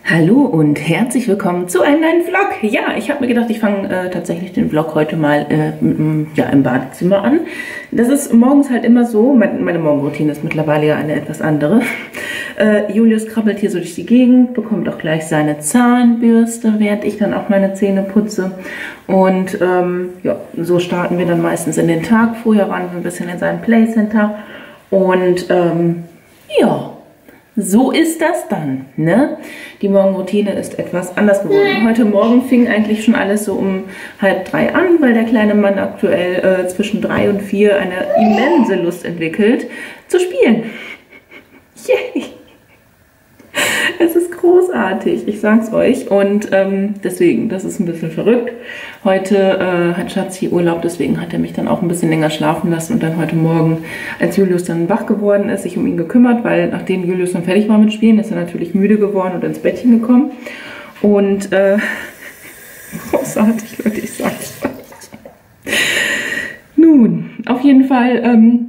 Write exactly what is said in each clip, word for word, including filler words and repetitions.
Hallo und herzlich willkommen zu einem neuen Vlog. Ja, ich habe mir gedacht, ich fange äh, tatsächlich den Vlog heute mal äh, ja, im Badezimmer an. Das ist morgens halt immer so, meine, meine Morgenroutine ist mittlerweile ja eine etwas andere. Äh, Julius krabbelt hier so durch die Gegend, bekommt auch gleich seine Zahnbürste, während ich dann auch meine Zähne putze. Und ähm, ja, so starten wir dann meistens in den Tag. Vorher waren wir ein bisschen in seinem Playcenter und ähm, ja, so ist das dann, ne? Die Morgenroutine ist etwas anders geworden. Heute Morgen fing eigentlich schon alles so um halb drei an, weil der kleine Mann aktuell äh, zwischen drei und vier eine immense Lust entwickelt, zu spielen. Yay! Es ist großartig, ich sag's euch. Und ähm, deswegen, das ist ein bisschen verrückt. Heute äh, hat Schatzi Urlaub, deswegen hat er mich dann auch ein bisschen länger schlafen lassen und dann heute Morgen, als Julius dann wach geworden ist, sich um ihn gekümmert, weil nachdem Julius dann fertig war mit Spielen, ist er natürlich müde geworden und ins Bettchen gekommen. Und äh, großartig, Leute, ich sag's euch. Nun, auf jeden Fall ähm,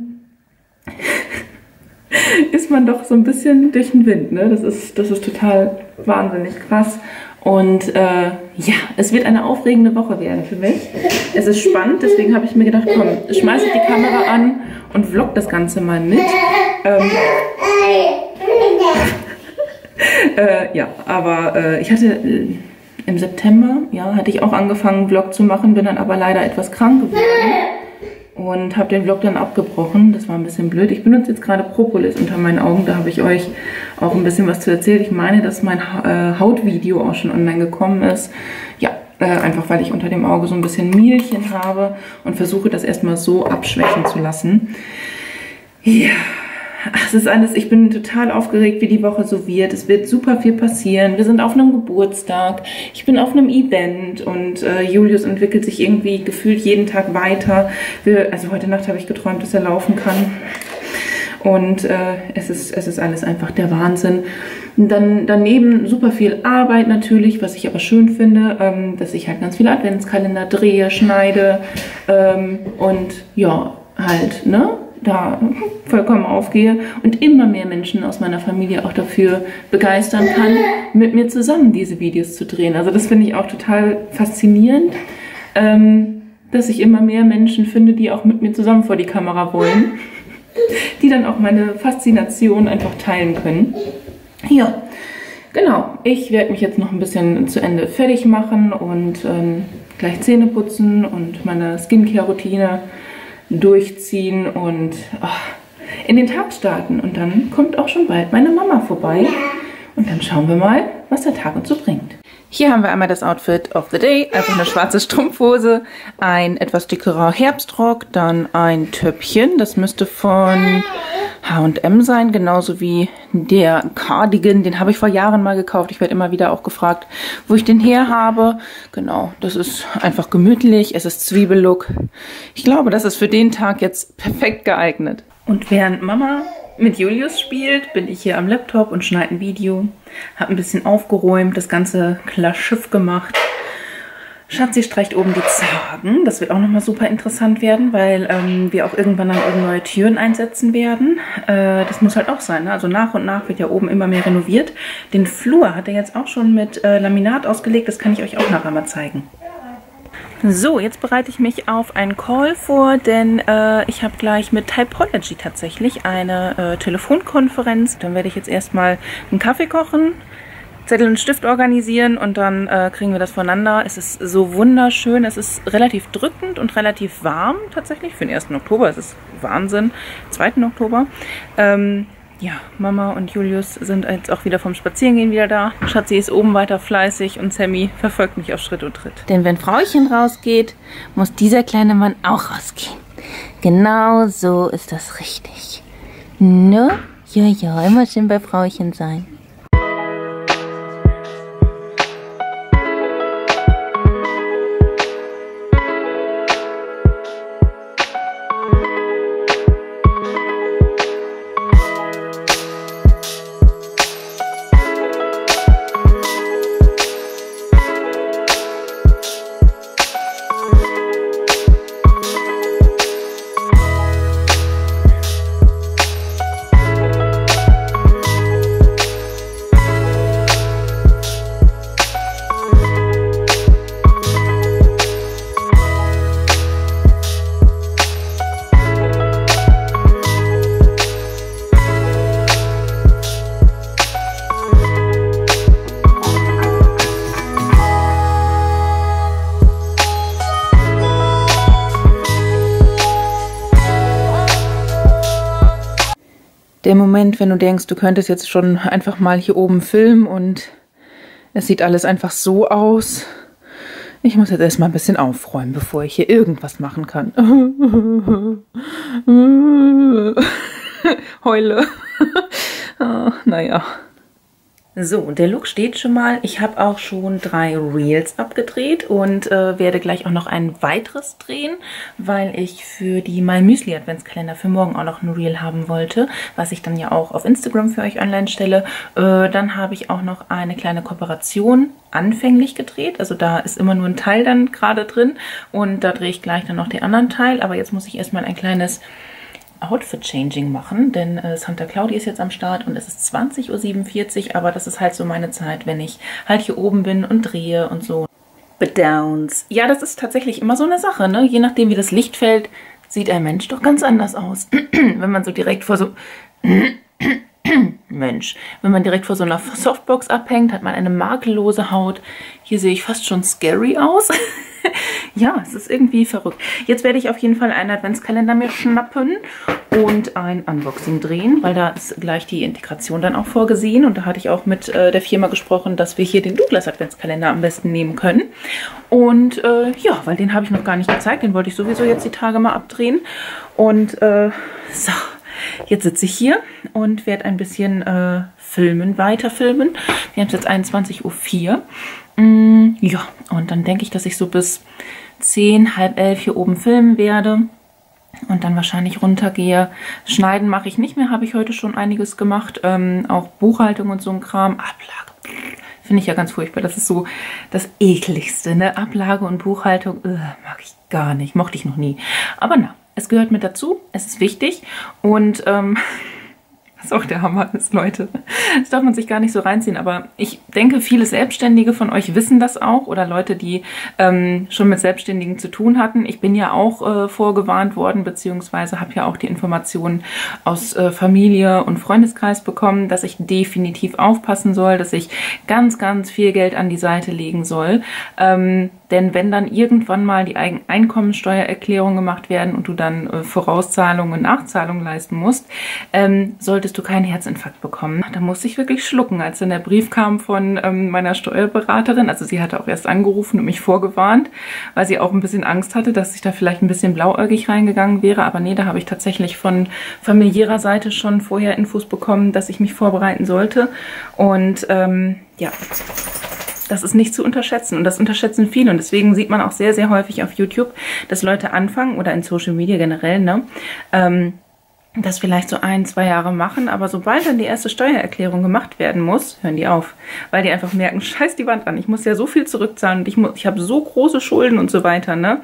ist man doch so ein bisschen durch den Wind, ne? Das ist, das ist total wahnsinnig krass. Und äh, ja, es wird eine aufregende Woche werden für mich. Es ist spannend, deswegen habe ich mir gedacht, komm, schmeiße ich die Kamera an und vlog das Ganze mal mit. Ähm, äh, ja, aber äh, ich hatte äh, im September, ja, hatte ich auch angefangen, einen Vlog zu machen, bin dann aber leider etwas krank geworden. Und habe den Vlog dann abgebrochen. Das war ein bisschen blöd. Ich benutze jetzt gerade Propolis unter meinen Augen. Da habe ich euch auch ein bisschen was zu erzählen. Ich meine, dass mein äh, Hautvideo auch schon online gekommen ist. Ja, äh, einfach weil ich unter dem Auge so ein bisschen Mielchen habe und versuche das erstmal so abschwächen zu lassen. Ja, es ist alles, ich bin total aufgeregt, wie die Woche so wird. Es wird super viel passieren. Wir sind auf einem Geburtstag. Ich bin auf einem Event und äh, Julius entwickelt sich irgendwie gefühlt jeden Tag weiter. Wir, also heute Nacht habe ich geträumt, dass er laufen kann. Und äh, es ist, es ist alles einfach der Wahnsinn. Und dann daneben super viel Arbeit natürlich, was ich aber schön finde, ähm, dass ich halt ganz viele Adventskalender drehe, schneide ähm, und ja, halt, ne? da vollkommen aufgehe und immer mehr Menschen aus meiner Familie auch dafür begeistern kann, mit mir zusammen diese Videos zu drehen. Also das finde ich auch total faszinierend, ähm, dass ich immer mehr Menschen finde, die auch mit mir zusammen vor die Kamera wollen, die dann auch meine Faszination einfach teilen können. Ja, genau. Ich werde mich jetzt noch ein bisschen zu Ende fertig machen und ähm, gleich Zähne putzen und meine Skincare-Routine durchziehen und ach, in den Tag starten. Und dann kommt auch schon bald meine Mama vorbei. Und dann schauen wir mal, was der Tag uns so bringt. Hier haben wir einmal das Outfit of the Day. Also eine schwarze Strumpfhose, ein etwas dickerer Herbstrock, dann ein Töppchen. Das müsste von H und M sein, genauso wie der Cardigan. Den habe ich vor Jahren mal gekauft. Ich werde immer wieder auch gefragt, wo ich den her habe. Genau, das ist einfach gemütlich. Es ist Zwiebellook. Ich glaube, das ist für den Tag jetzt perfekt geeignet. Und während Mama mit Julius spielt, bin ich hier am Laptop und schneide ein Video. Habe ein bisschen aufgeräumt, das Ganze klar Schiff gemacht. Schatzi streicht oben die Zagen. Das wird auch nochmal super interessant werden, weil ähm, wir auch irgendwann dann eben neue Türen einsetzen werden. Äh, das muss halt auch sein, ne? Also nach und nach wird ja oben immer mehr renoviert. Den Flur hat er jetzt auch schon mit äh, Laminat ausgelegt. Das kann ich euch auch nachher mal zeigen. So, jetzt bereite ich mich auf einen Call vor, denn äh, ich habe gleich mit Typology tatsächlich eine äh, Telefonkonferenz. Dann werde ich jetzt erstmal einen Kaffee kochen, Zettel und Stift organisieren und dann äh, kriegen wir das voneinander. Es ist so wunderschön, es ist relativ drückend und relativ warm tatsächlich für den ersten Oktober. Es ist Wahnsinn, zweiten Oktober. Ähm, Ja, Mama und Julius sind jetzt auch wieder vom Spazierengehen wieder da. Schatzi ist oben weiter fleißig und Sammy verfolgt mich auf Schritt und Tritt. Denn wenn Frauchen rausgeht, muss dieser kleine Mann auch rausgehen. Genau so ist das richtig. Ne? Ja, ja, immer schön bei Frauchen sein. der Moment, wenn du denkst, du könntest jetzt schon einfach mal hier oben filmen und es sieht alles einfach so aus. Ich muss jetzt erstmal ein bisschen aufräumen, bevor ich hier irgendwas machen kann. Heule. Oh, naja. So, der Look steht schon mal. Ich habe auch schon drei Reels abgedreht und äh, werde gleich auch noch ein weiteres drehen, weil ich für die My Müsli Adventskalender für morgen auch noch ein Reel haben wollte, was ich dann ja auch auf Instagram für euch online stelle. Äh, dann habe ich auch noch eine kleine Kooperation anfänglich gedreht. Also da ist immer nur ein Teil dann gerade drin und da drehe ich gleich dann noch den anderen Teil. Aber jetzt muss ich erstmal ein kleines Outfit-Changing machen, denn äh, Santa Claudia ist jetzt am Start und es ist zwanzig Uhr siebenundvierzig, aber das ist halt so meine Zeit, wenn ich halt hier oben bin und drehe und so. Bedowns. Ja, das ist tatsächlich immer so eine Sache, ne? Je nachdem, wie das Licht fällt, sieht ein Mensch doch ganz anders aus. Wenn man so direkt vor so... Mensch, wenn man direkt vor so einer Softbox abhängt, hat man eine makellose Haut. Hier sehe ich fast schon scary aus. Ja, es ist irgendwie verrückt. Jetzt werde ich auf jeden Fall einen Adventskalender mir schnappen und ein Unboxing drehen, weil da ist gleich die Integration dann auch vorgesehen. Und da hatte ich auch mit äh, der Firma gesprochen, dass wir hier den Douglas Adventskalender am besten nehmen können. Und äh, ja, weil den habe ich noch gar nicht gezeigt. Den wollte ich sowieso jetzt die Tage mal abdrehen. Und äh, so... Jetzt sitze ich hier und werde ein bisschen äh, filmen, weiter filmen. Wir haben es jetzt einundzwanzig Uhr vier. Mm, ja, und dann denke ich, dass ich so bis zehn, halb elf hier oben filmen werde. Und dann wahrscheinlich runtergehe. Schneiden mache ich nicht mehr, habe ich heute schon einiges gemacht. Ähm, auch Buchhaltung und so ein Kram. Ablage, finde ich ja ganz furchtbar. Das ist so das Ekligste, ne? Ablage und Buchhaltung, äh, mag ich gar nicht, mochte ich noch nie. Aber na. Es gehört mit dazu, es ist wichtig und ähm, was auch der Hammer ist, Leute. Das darf man sich gar nicht so reinziehen, aber ich denke, viele Selbstständige von euch wissen das auch oder Leute, die ähm, schon mit Selbstständigen zu tun hatten. Ich bin ja auch äh, vorgewarnt worden, beziehungsweise habe ja auch die Informationen aus äh, Familie und Freundeskreis bekommen, dass ich definitiv aufpassen soll, dass ich ganz, ganz viel Geld an die Seite legen soll. Ähm, Denn wenn dann irgendwann mal die Einkommensteuererklärung gemacht werden und du dann äh, Vorauszahlungen und Nachzahlungen leisten musst, ähm, solltest du keinen Herzinfarkt bekommen. Da musste ich wirklich schlucken, als dann der Brief kam von ähm, meiner Steuerberaterin. Also sie hatte auch erst angerufen und mich vorgewarnt, weil sie auch ein bisschen Angst hatte, dass ich da vielleicht ein bisschen blauäugig reingegangen wäre. Aber nee, da habe ich tatsächlich von familiärer Seite schon vorher Infos bekommen, dass ich mich vorbereiten sollte. Und ähm, ja... Das ist nicht zu unterschätzen und das unterschätzen viele und deswegen sieht man auch sehr, sehr häufig auf YouTube, dass Leute anfangen oder in Social Media generell, ne, ähm, das vielleicht so ein, zwei Jahre machen, aber sobald dann die erste Steuererklärung gemacht werden muss, hören die auf, weil die einfach merken, scheiß die Wand an, ich muss ja so viel zurückzahlen und ich, muss, ich habe so große Schulden und so weiter, ne.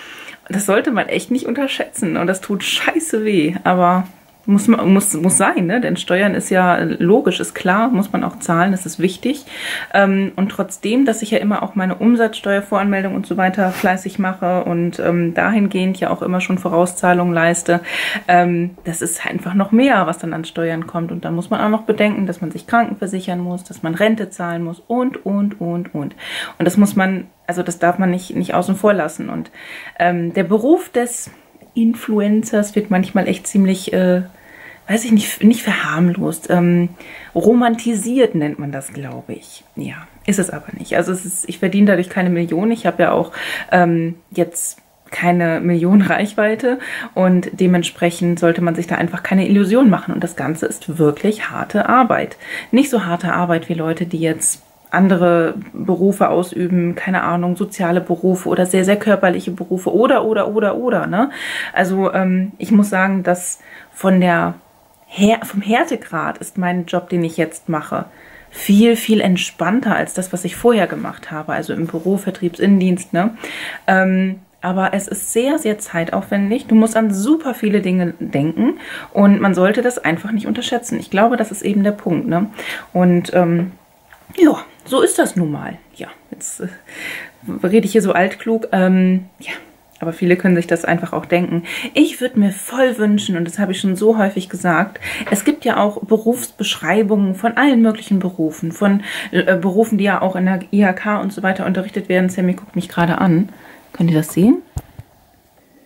Das sollte man echt nicht unterschätzen und das tut scheiße weh, aber... Muss, muss, muss sein, ne? Denn Steuern ist ja logisch, ist klar, muss man auch zahlen, das ist wichtig. Ähm, und trotzdem, dass ich ja immer auch meine Umsatzsteuervoranmeldung und so weiter fleißig mache und ähm, dahingehend ja auch immer schon Vorauszahlungen leiste, ähm, das ist einfach noch mehr, was dann an Steuern kommt. Und da muss man auch noch bedenken, dass man sich krankenversichern muss, dass man Rente zahlen muss und, und, und, und. Und das muss man, also das darf man nicht, nicht außen vor lassen. Und ähm, der Beruf des Influencers wird manchmal echt ziemlich, äh, weiß ich nicht, nicht verharmlost, ähm, romantisiert nennt man das, glaube ich. Ja, ist es aber nicht. Also es ist, ich verdiene dadurch keine Millionen. Ich habe ja auch ähm, jetzt keine Million Reichweite und dementsprechend sollte man sich da einfach keine Illusion machen. Und das Ganze ist wirklich harte Arbeit. Nicht so harte Arbeit wie Leute, die jetzt andere Berufe ausüben, keine Ahnung, soziale Berufe oder sehr, sehr körperliche Berufe oder, oder, oder, oder, ne? Also ähm, ich muss sagen, dass von der Her vom Härtegrad ist mein Job, den ich jetzt mache, viel, viel entspannter als das, was ich vorher gemacht habe, also im Büro, Vertriebsinnendienst, ne? Ähm, aber es ist sehr, sehr zeitaufwendig. Du musst an super viele Dinge denken und man sollte das einfach nicht unterschätzen. Ich glaube, das ist eben der Punkt, ne? Und ähm, ja, so ist das nun mal. Ja, jetzt äh, rede ich hier so altklug. Ähm, ja, aber viele können sich das einfach auch denken. Ich würde mir voll wünschen, und das habe ich schon so häufig gesagt, es gibt ja auch Berufsbeschreibungen von allen möglichen Berufen, von äh, Berufen, die ja auch in der I H K und so weiter unterrichtet werden. Sammy guckt mich gerade an. Könnt ihr das sehen?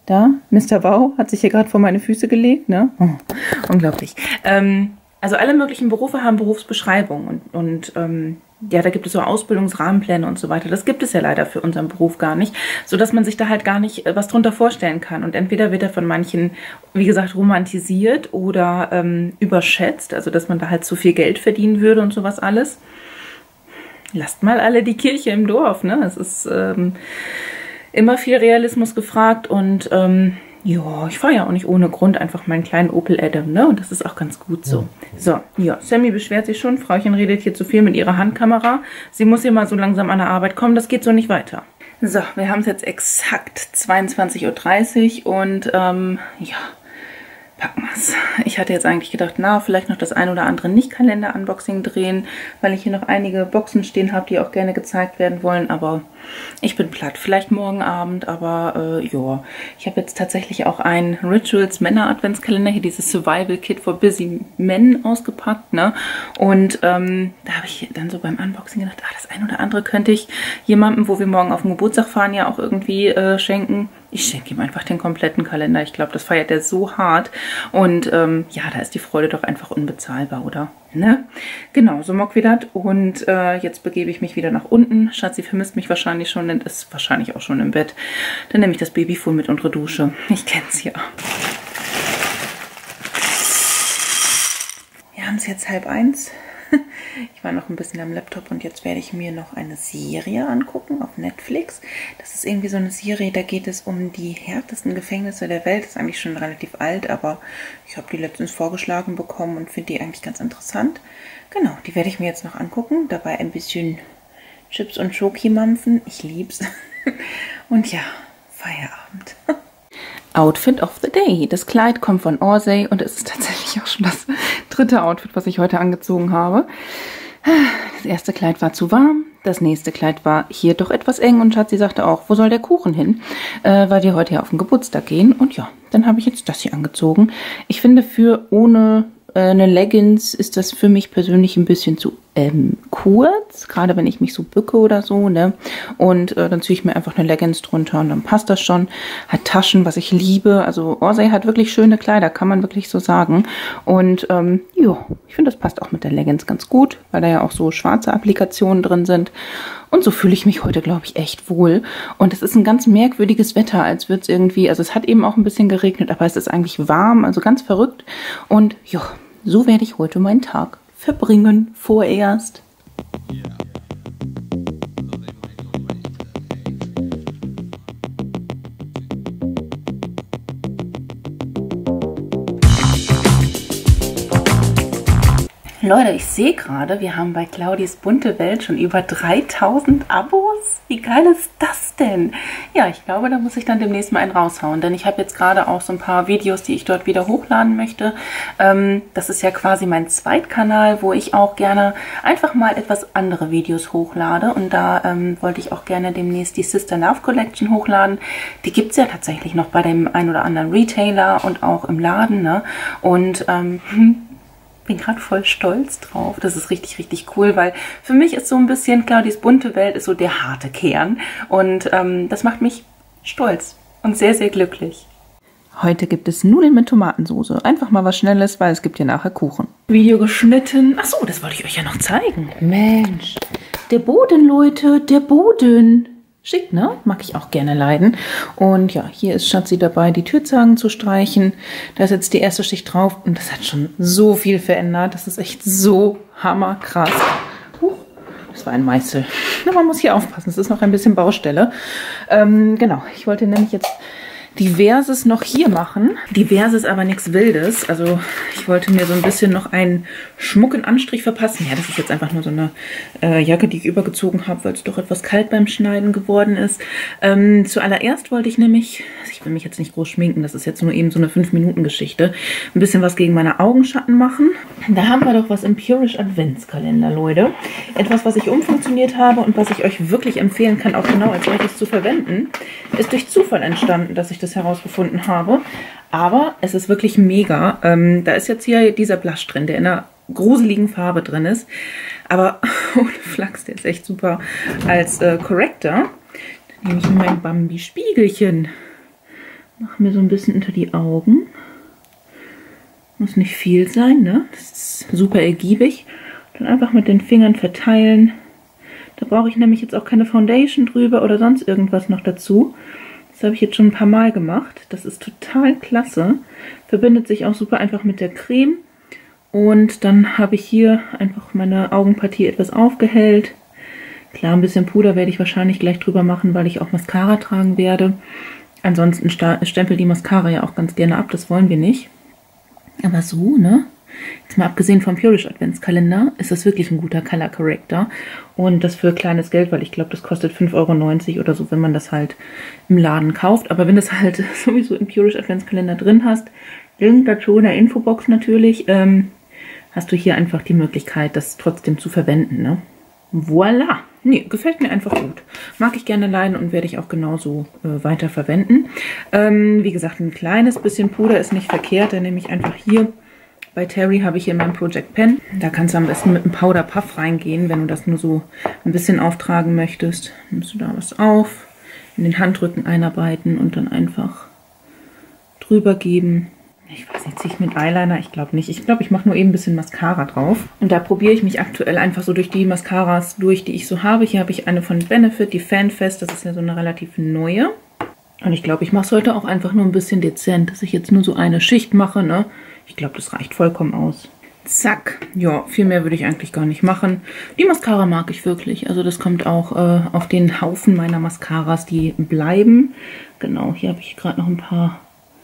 Da, Mister Wow hat sich hier gerade vor meine Füße gelegt, ne? Oh, unglaublich. Ähm, also alle möglichen Berufe haben Berufsbeschreibungen und, und ähm, ja, da gibt es so Ausbildungsrahmenpläne und so weiter. Das gibt es ja leider für unseren Beruf gar nicht, sodass man sich da halt gar nicht was drunter vorstellen kann. Und entweder wird er von manchen, wie gesagt, romantisiert oder ähm, überschätzt, also dass man da halt zu viel Geld verdienen würde und sowas alles. Lasst mal alle die Kirche im Dorf, ne? Es ist ähm, immer viel Realismus gefragt und ähm, ja, ich fahre ja auch nicht ohne Grund einfach meinen kleinen Opel Adam, ne? Und das ist auch ganz gut so. So, ja, Sammy beschwert sich schon. Frauchen redet hier zu viel mit ihrer Handkamera. Sie muss hier mal so langsam an der Arbeit kommen. Das geht so nicht weiter. So, wir haben es jetzt exakt zweiundzwanzig Uhr dreißig und ähm, ja, packen wir's. Ich hatte jetzt eigentlich gedacht, na, vielleicht noch das ein oder andere Nicht-Kalender-Unboxing drehen, weil ich hier noch einige Boxen stehen habe, die auch gerne gezeigt werden wollen, aber ich bin platt. Vielleicht morgen Abend, aber äh, ja. Ich habe jetzt tatsächlich auch einen Rituals Männer Adventskalender, hier dieses Survival Kit for Busy Men ausgepackt, ne? Und ähm, da habe ich dann so beim Unboxing gedacht, ah, das ein oder andere könnte ich jemandem, wo wir morgen auf den Geburtstag fahren, ja auch irgendwie äh, schenken. Ich schenke ihm einfach den kompletten Kalender. Ich glaube, das feiert er so hart. Und ähm, ja, da ist die Freude doch einfach unbezahlbar, oder? Ne? Genau, so mock wie das. Und äh, jetzt begebe ich mich wieder nach unten. Schatzi vermisst mich wahrscheinlich schon und ist wahrscheinlich auch schon im Bett. Dann nehme ich das Babyfuhr mit unter Dusche. Ich kenne es ja. Wir haben es jetzt halb eins. Ich war noch ein bisschen am Laptop und jetzt werde ich mir noch eine Serie angucken auf Netflix. Das ist irgendwie so eine Serie, da geht es um die härtesten Gefängnisse der Welt. Das ist eigentlich schon relativ alt, aber ich habe die letztens vorgeschlagen bekommen und finde die eigentlich ganz interessant. Genau, die werde ich mir jetzt noch angucken. Dabei ein bisschen Chips und Schoki mampfen. Ich lieb's. Und ja, Feierabend. Outfit of the Day. Das Kleid kommt von Orsay und es ist tatsächlich auch schon das dritte Outfit, was ich heute angezogen habe. Das erste Kleid war zu warm, das nächste Kleid war hier doch etwas eng und Schatzi sagte auch, wo soll der Kuchen hin? Äh, weil wir heute ja auf den Geburtstag gehen und ja, dann habe ich jetzt das hier angezogen. Ich finde, für ohne äh, eine Leggings ist das für mich persönlich ein bisschen zu ähm, kurz, gerade wenn ich mich so bücke oder so, ne? Und äh, dann ziehe ich mir einfach eine Leggings drunter und dann passt das schon. Hat Taschen, was ich liebe. Also Orsay hat wirklich schöne Kleider, kann man wirklich so sagen. Und ähm, ja, ich finde, das passt auch mit der Leggings ganz gut, weil da ja auch so schwarze Applikationen drin sind. Und so fühle ich mich heute, glaube ich, echt wohl. Und es ist ein ganz merkwürdiges Wetter, als würde es irgendwie, also es hat eben auch ein bisschen geregnet, aber es ist eigentlich warm, also ganz verrückt. Und ja, so werde ich heute meinen Tag verbringen, vorerst. Yeah. Leute, ich sehe gerade, wir haben bei Claudis Bunte Welt schon über dreitausend Abos. Wie geil ist das denn? Ja, ich glaube, da muss ich dann demnächst mal einen raushauen, denn ich habe jetzt gerade auch so ein paar Videos, die ich dort wieder hochladen möchte. Ähm, das ist ja quasi mein Zweitkanal, wo ich auch gerne einfach mal etwas andere Videos hochlade. Und da ähm, wollte ich auch gerne demnächst die Sister Love Collection hochladen. Die gibt es ja tatsächlich noch bei dem ein oder anderen Retailer und auch im Laden, ne? Und ähm, bin gerade voll stolz drauf. Das ist richtig, richtig cool, weil für mich ist so ein bisschen, Claudis Bunte Welt ist so der harte Kern. Und ähm, das macht mich stolz und sehr, sehr glücklich. Heute gibt es Nudeln mit Tomatensauce. Einfach mal was Schnelles, weil es gibt ja nachher Kuchen. Video geschnitten. Ach so, das wollte ich euch ja noch zeigen. Mensch, der Boden, Leute, der Boden. Schick, ne? Mag ich auch gerne leiden. Und ja, hier ist Schatzi dabei, die Türzagen zu streichen. Da ist jetzt die erste Schicht drauf und das hat schon so viel verändert. Das ist echt so hammerkrass. Huch, das war ein Meißel. Na, man muss hier aufpassen, es ist noch ein bisschen Baustelle. Ähm, genau, ich wollte nämlich jetzt Diverses noch hier machen. Diverses, aber nichts Wildes. Also ich wollte mir so ein bisschen noch einen schmucken Anstrich verpassen. Ja, das ist jetzt einfach nur so eine äh, Jacke, die ich übergezogen habe, weil es doch etwas kalt beim Schneiden geworden ist. Ähm, zuallererst wollte ich nämlich, also ich will mich jetzt nicht groß schminken, das ist jetzt nur eben so eine fünf Minuten Geschichte, ein bisschen was gegen meine Augenschatten machen. Da haben wir doch was im Purish Adventskalender, Leute. Etwas, was ich umfunktioniert habe und was ich euch wirklich empfehlen kann, auch genau als solches zu verwenden, ist durch Zufall entstanden, dass ich das herausgefunden habe. Aber es ist wirklich mega. Ähm, da ist jetzt hier dieser Blush drin, der in einer gruseligen Farbe drin ist. Aber ohne Flachs, der ist echt super als äh, Corrector. Dann nehme ich mir mein Bambi-Spiegelchen. Mache mir so ein bisschen unter die Augen. Muss nicht viel sein, ne? Das ist super ergiebig. Dann einfach mit den Fingern verteilen. Da brauche ich nämlich jetzt auch keine Foundation drüber oder sonst irgendwas noch dazu. Das habe ich jetzt schon ein paar Mal gemacht. Das ist total klasse. Verbindet sich auch super einfach mit der Creme. Und dann habe ich hier einfach meine Augenpartie etwas aufgehellt. Klar, ein bisschen Puder werde ich wahrscheinlich gleich drüber machen, weil ich auch Mascara tragen werde. Ansonsten stempelt die Mascara ja auch ganz gerne ab, das wollen wir nicht. Aber so, ne? Jetzt mal abgesehen vom Purish Adventskalender, ist das wirklich ein guter Color Corrector. Und das für kleines Geld, weil ich glaube, das kostet fünf Euro neunzig oder so, wenn man das halt im Laden kauft. Aber wenn du es halt sowieso im Purish Adventskalender drin hast, Link dazu in der Infobox natürlich, ähm, hast du hier einfach die Möglichkeit, das trotzdem zu verwenden, ne? Voila! Nee, gefällt mir einfach gut. Mag ich gerne leiden und werde ich auch genauso äh, weiter verwenden. Ähm, wie gesagt, ein kleines bisschen Puder ist nicht verkehrt. Dann nehme ich einfach hier, bei Terry habe ich hier mein Project Pen. Da kannst du am besten mit einem Powder Puff reingehen, wenn du das nur so ein bisschen auftragen möchtest. Nimmst du da was auf, in den Handrücken einarbeiten und dann einfach drüber geben. Ich weiß nicht, ziehe ich mit Eyeliner? Ich glaube nicht. Ich glaube, ich mache nur eben ein bisschen Mascara drauf. Und da probiere ich mich aktuell einfach so durch die Mascaras durch, die ich so habe. Hier habe ich eine von Benefit, die Fanfest. Das ist ja so eine relativ neue. Und ich glaube, ich mache es heute auch einfach nur ein bisschen dezent, dass ich jetzt nur so eine Schicht mache, ne? Ich glaube, das reicht vollkommen aus. Zack. Ja, viel mehr würde ich eigentlich gar nicht machen. Die Mascara mag ich wirklich. Also das kommt auch äh, auf den Haufen meiner Mascaras, die bleiben. Genau, hier habe ich gerade noch ein paar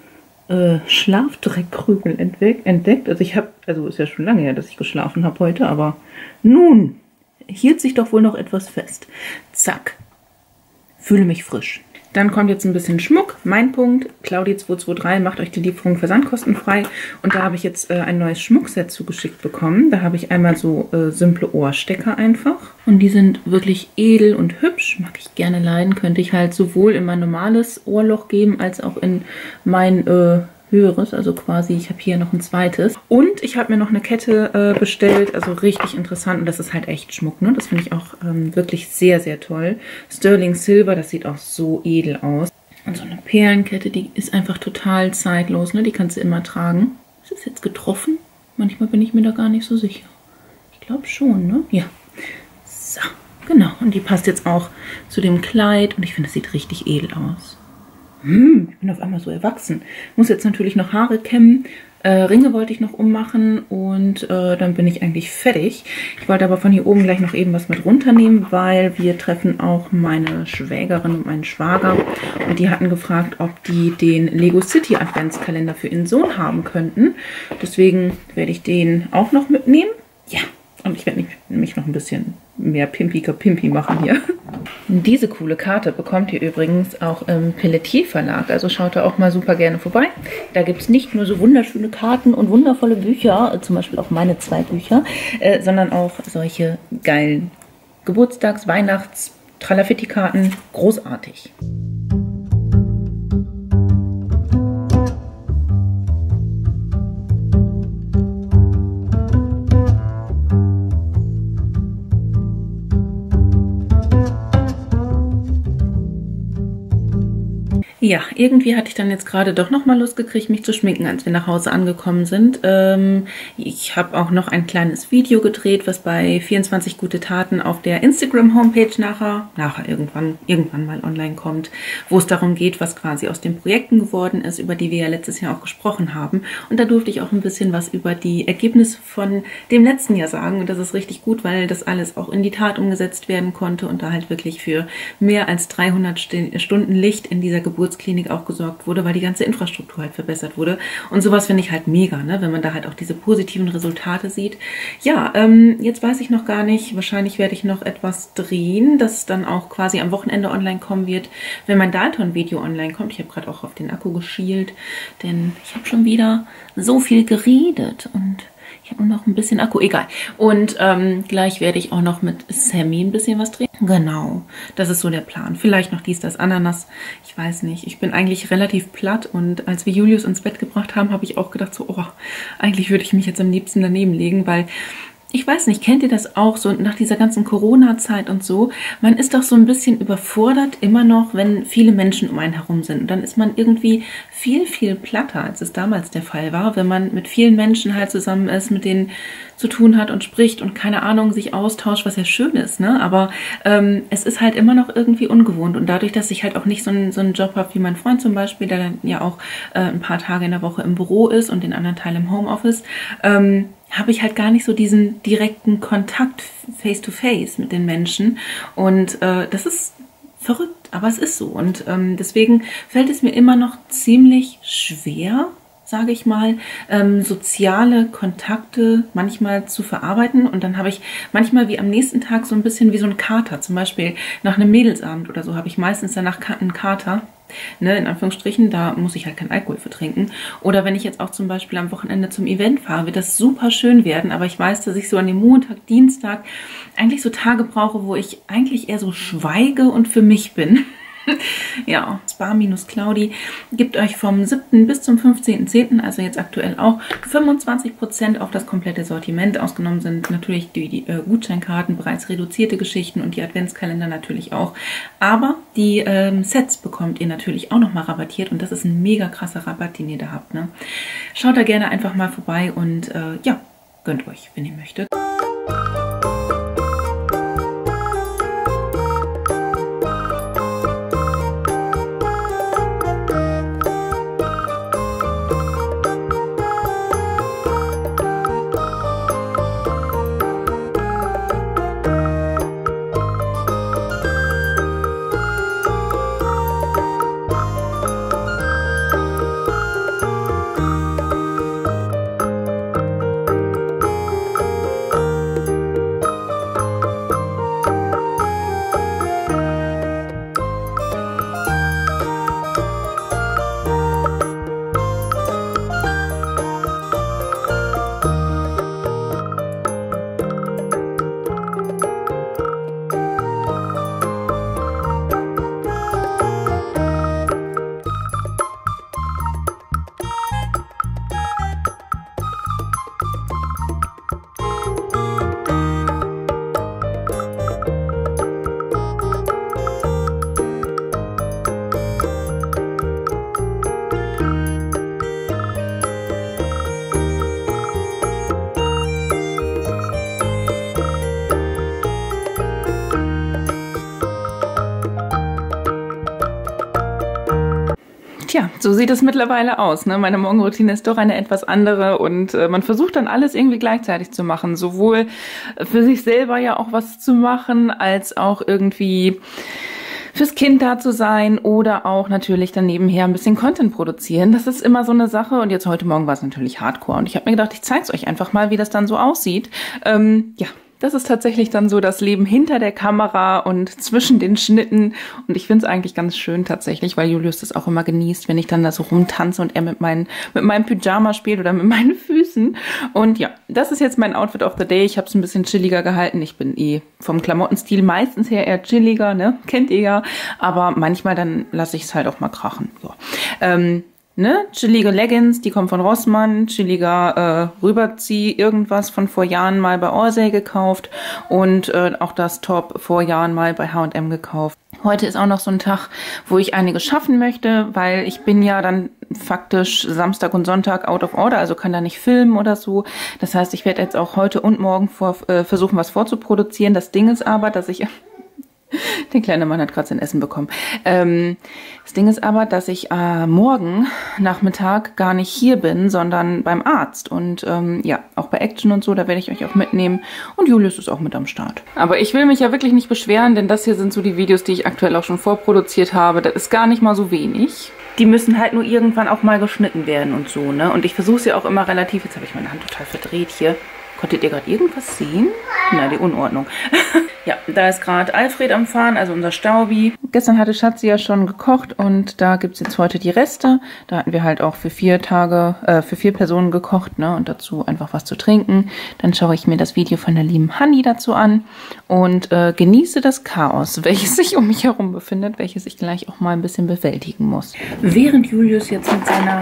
Äh, Schlafdreckkrümel entdeckt. Also ich habe, also ist ja schon lange her, dass ich geschlafen habe heute, aber nun hielt sich doch wohl noch etwas fest. Zack. Fühle mich frisch. Dann kommt jetzt ein bisschen Schmuck. Mein Punkt, Claudi zwei zwei drei, macht euch die Lieferung versandkostenfrei. Und da habe ich jetzt äh, ein neues Schmuckset zugeschickt bekommen. Da habe ich einmal so äh, simple Ohrstecker einfach. Und die sind wirklich edel und hübsch. Mag ich gerne leiden. Könnte ich halt sowohl in mein normales Ohrloch geben, als auch in mein äh, höheres. Also quasi, ich habe hier noch ein zweites. Und ich habe mir noch eine Kette äh, bestellt. Also richtig interessant. Und das ist halt echt Schmuck, ne? Das finde ich auch ähm, wirklich sehr, sehr toll. Sterling Silver, das sieht auch so edel aus. Und so eine Perlenkette, die ist einfach total zeitlos, ne? Die kannst du immer tragen. Ist das jetzt getroffen? Manchmal bin ich mir da gar nicht so sicher. Ich glaube schon, ne? Ja. So, genau. Und die passt jetzt auch zu dem Kleid. Und ich finde, es sieht richtig edel aus. Hm, ich bin auf einmal so erwachsen. Muss jetzt natürlich noch Haare kämmen. Äh, Ringe wollte ich noch ummachen und äh, dann bin ich eigentlich fertig. Ich wollte aber von hier oben gleich noch eben was mit runternehmen, weil wir treffen auch meine Schwägerin und meinen Schwager. Und die hatten gefragt, ob die den Lego City Adventskalender für ihren Sohn haben könnten. Deswegen werde ich den auch noch mitnehmen. Ja, und ich werde nämlich noch ein bisschen mehr pimpiger Pimpi machen hier. Diese coole Karte bekommt ihr übrigens auch im Pelletier Verlag, also schaut da auch mal super gerne vorbei. Da gibt es nicht nur so wunderschöne Karten und wundervolle Bücher, zum Beispiel auch meine zwei Bücher, äh, sondern auch solche geilen Geburtstags-, Weihnachts-, Tralafitti-Karten. Großartig. Ja, irgendwie hatte ich dann jetzt gerade doch nochmal Lust gekriegt, mich zu schminken, als wir nach Hause angekommen sind. Ähm, ich habe auch noch ein kleines Video gedreht, was bei vierundzwanzig gute Taten auf der Instagram-Homepage nachher, nachher irgendwann, irgendwann mal online kommt, wo es darum geht, was quasi aus den Projekten geworden ist, über die wir ja letztes Jahr auch gesprochen haben. Und da durfte ich auch ein bisschen was über die Ergebnisse von dem letzten Jahr sagen. Und das ist richtig gut, weil das alles auch in die Tat umgesetzt werden konnte und da halt wirklich für mehr als dreihundert Stunden Licht in dieser Geburt Klinik auch gesorgt wurde, weil die ganze Infrastruktur halt verbessert wurde. Und sowas finde ich halt mega, ne? Wenn man da halt auch diese positiven Resultate sieht. Ja, ähm, jetzt weiß ich noch gar nicht. Wahrscheinlich werde ich noch etwas drehen, das dann auch quasi am Wochenende online kommen wird, wenn mein Dalton-Video online kommt. Ich habe gerade auch auf den Akku geschielt, denn ich habe schon wieder so viel geredet und ich habe noch ein bisschen Akku, egal. Und ähm, gleich werde ich auch noch mit Sammy ein bisschen was drehen. Genau, das ist so der Plan. Vielleicht noch dies, das, Ananas. Ich weiß nicht. Ich bin eigentlich relativ platt und als wir Julius ins Bett gebracht haben, habe ich auch gedacht so, oh, eigentlich würde ich mich jetzt am liebsten daneben legen, weil ich weiß nicht, kennt ihr das auch so nach dieser ganzen Corona-Zeit und so? Man ist doch so ein bisschen überfordert immer noch, wenn viele Menschen um einen herum sind. Und dann ist man irgendwie viel, viel platter, als es damals der Fall war, wenn man mit vielen Menschen halt zusammen ist, mit denen zu tun hat und spricht und keine Ahnung, sich austauscht, was ja schön ist, ne? Aber ähm, es ist halt immer noch irgendwie ungewohnt. Und dadurch, dass ich halt auch nicht so einen, so einen Job habe wie mein Freund zum Beispiel, der dann ja auch äh, ein paar Tage in der Woche im Büro ist und den anderen Teil im Homeoffice, ähm, habe ich halt gar nicht so diesen direkten Kontakt face-to-face mit den Menschen. Und äh, das ist verrückt, aber es ist so. Und ähm, deswegen fällt es mir immer noch ziemlich schwer, sage ich mal, ähm, soziale Kontakte manchmal zu verarbeiten. Und dann habe ich manchmal wie am nächsten Tag so ein bisschen wie so ein Kater. Zum Beispiel nach einem Mädelsabend oder so habe ich meistens danach einen Kater. Ne, in Anführungsstrichen, da muss ich halt keinen Alkohol für trinken. Oder wenn ich jetzt auch zum Beispiel am Wochenende zum Event fahre, wird das super schön werden. Aber ich weiß, dass ich so an dem Montag, Dienstag eigentlich so Tage brauche, wo ich eigentlich eher so schweige und für mich bin. Ja, Spar-Claudi gibt euch vom siebten bis zum fünfzehnten zehnten, also jetzt aktuell auch, fünfundzwanzig Prozent auf das komplette Sortiment. Ausgenommen sind natürlich die, die äh, Gutscheinkarten, bereits reduzierte Geschichten und die Adventskalender natürlich auch. Aber die ähm, Sets bekommt ihr natürlich auch nochmal rabattiert und das ist ein mega krasser Rabatt, den ihr da habt. Ne? Schaut da gerne einfach mal vorbei und äh, ja, gönnt euch, wenn ihr möchtet. Tja, so sieht es mittlerweile aus. Ne? Meine Morgenroutine ist doch eine etwas andere und äh, man versucht dann alles irgendwie gleichzeitig zu machen. Sowohl für sich selber ja auch was zu machen, als auch irgendwie fürs Kind da zu sein oder auch natürlich dann nebenher ein bisschen Content produzieren. Das ist immer so eine Sache und jetzt heute Morgen war es natürlich Hardcore und ich habe mir gedacht, ich zeige es euch einfach mal, wie das dann so aussieht. Ähm, ja. Das ist tatsächlich dann so das Leben hinter der Kamera und zwischen den Schnitten. Und ich finde es eigentlich ganz schön tatsächlich, weil Julius das auch immer genießt, wenn ich dann da so rumtanze und er mit, meinen, mit meinem Pyjama spielt oder mit meinen Füßen. Und ja, das ist jetzt mein Outfit of the Day. Ich habe es ein bisschen chilliger gehalten. Ich bin eh vom Klamottenstil meistens her eher chilliger, ne? Kennt ihr ja. Aber manchmal dann lasse ich es halt auch mal krachen. So. Ähm, Ne? Chillige Leggings, die kommen von Rossmann, chilliger äh, Rüberzieh, irgendwas von vor Jahren mal bei Orsay gekauft und äh, auch das Top vor Jahren mal bei H und M gekauft. Heute ist auch noch so ein Tag, wo ich einiges schaffen möchte, weil ich bin ja dann faktisch Samstag und Sonntag out of order, also kann da nicht filmen oder so. Das heißt, ich werde jetzt auch heute und morgen vor, äh, versuchen, was vorzuproduzieren. Das Ding ist aber, dass ich... Der kleine Mann hat gerade sein Essen bekommen. Ähm, das Ding ist aber, dass ich äh, morgen Nachmittag gar nicht hier bin, sondern beim Arzt. Und ähm, ja, auch bei Action und so, da werde ich euch auch mitnehmen. Und Julius ist auch mit am Start. Aber ich will mich ja wirklich nicht beschweren, denn das hier sind so die Videos, die ich aktuell auch schon vorproduziert habe. Das ist gar nicht mal so wenig. Die müssen halt nur irgendwann auch mal geschnitten werden und so, ne? Und ich versuche es ja auch immer relativ... Jetzt habe ich meine Hand total verdreht hier. Konntet ihr gerade irgendwas sehen? Na, die Unordnung. Ja, da ist gerade Alfred am Fahren, also unser Staubi. Gestern hatte Schatzi ja schon gekocht und da gibt es jetzt heute die Reste. Da hatten wir halt auch für vier Tage, äh, für vier Personen gekocht, ne? Und dazu einfach was zu trinken. Dann schaue ich mir das Video von der lieben Hanni dazu an und äh, genieße das Chaos, welches sich um mich herum befindet, welches ich gleich auch mal ein bisschen bewältigen muss. Während Julius jetzt mit seiner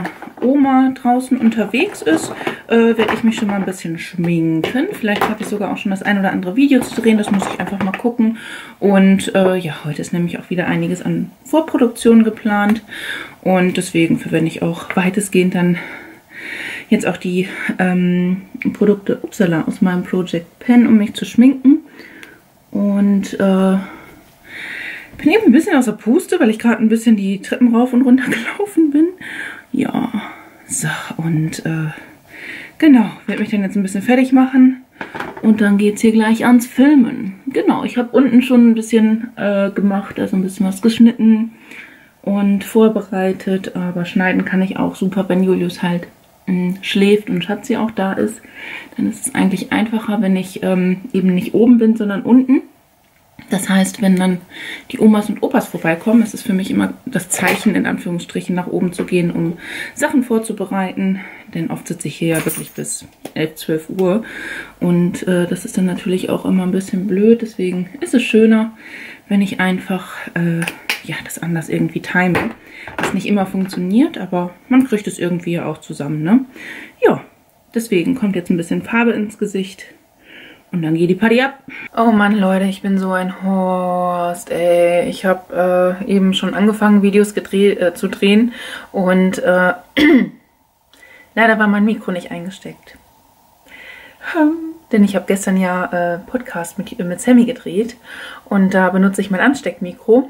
Oma draußen unterwegs ist, äh, werde ich mich schon mal ein bisschen schminken. Vielleicht habe ich sogar auch schon das ein oder andere Video zu drehen, das muss ich einfach mal gucken. Und äh, ja, heute ist nämlich auch wieder einiges an Vorproduktion geplant. Und deswegen verwende ich auch weitestgehend dann jetzt auch die ähm, Produkte upsala, aus meinem Project Pen, um mich zu schminken. Und äh, bin eben ein bisschen außer Puste, weil ich gerade ein bisschen die Treppen rauf und runter gelaufen bin. Ja, so, und äh, genau, werde mich dann jetzt ein bisschen fertig machen. Und dann geht es hier gleich ans Filmen. Genau, ich habe unten schon ein bisschen äh, gemacht, also ein bisschen was geschnitten und vorbereitet. Aber schneiden kann ich auch super, wenn Julius halt mh, schläft und Schatzi auch da ist. Dann ist es eigentlich einfacher, wenn ich ähm, eben nicht oben bin, sondern unten. Das heißt, wenn dann die Omas und Opas vorbeikommen, ist es für mich immer das Zeichen, in Anführungsstrichen, nach oben zu gehen, um Sachen vorzubereiten. Denn oft sitze ich hier ja wirklich bis elf, zwölf Uhr. Und äh, das ist dann natürlich auch immer ein bisschen blöd. Deswegen ist es schöner, wenn ich einfach äh, ja, das anders irgendwie time. Was nicht immer funktioniert, aber man kriegt es irgendwie ja auch zusammen, ne? Ja, deswegen kommt jetzt ein bisschen Farbe ins Gesicht. Und dann geht die Party ab. Oh Mann, Leute, ich bin so ein Horst, ey. Ich habe äh, eben schon angefangen, Videos gedreht, äh, zu drehen. Und äh, leider war mein Mikro nicht eingesteckt. Hm. Denn ich habe gestern ja äh, Podcast mit, mit Sammy gedreht. Und da benutze ich mein Ansteckmikro.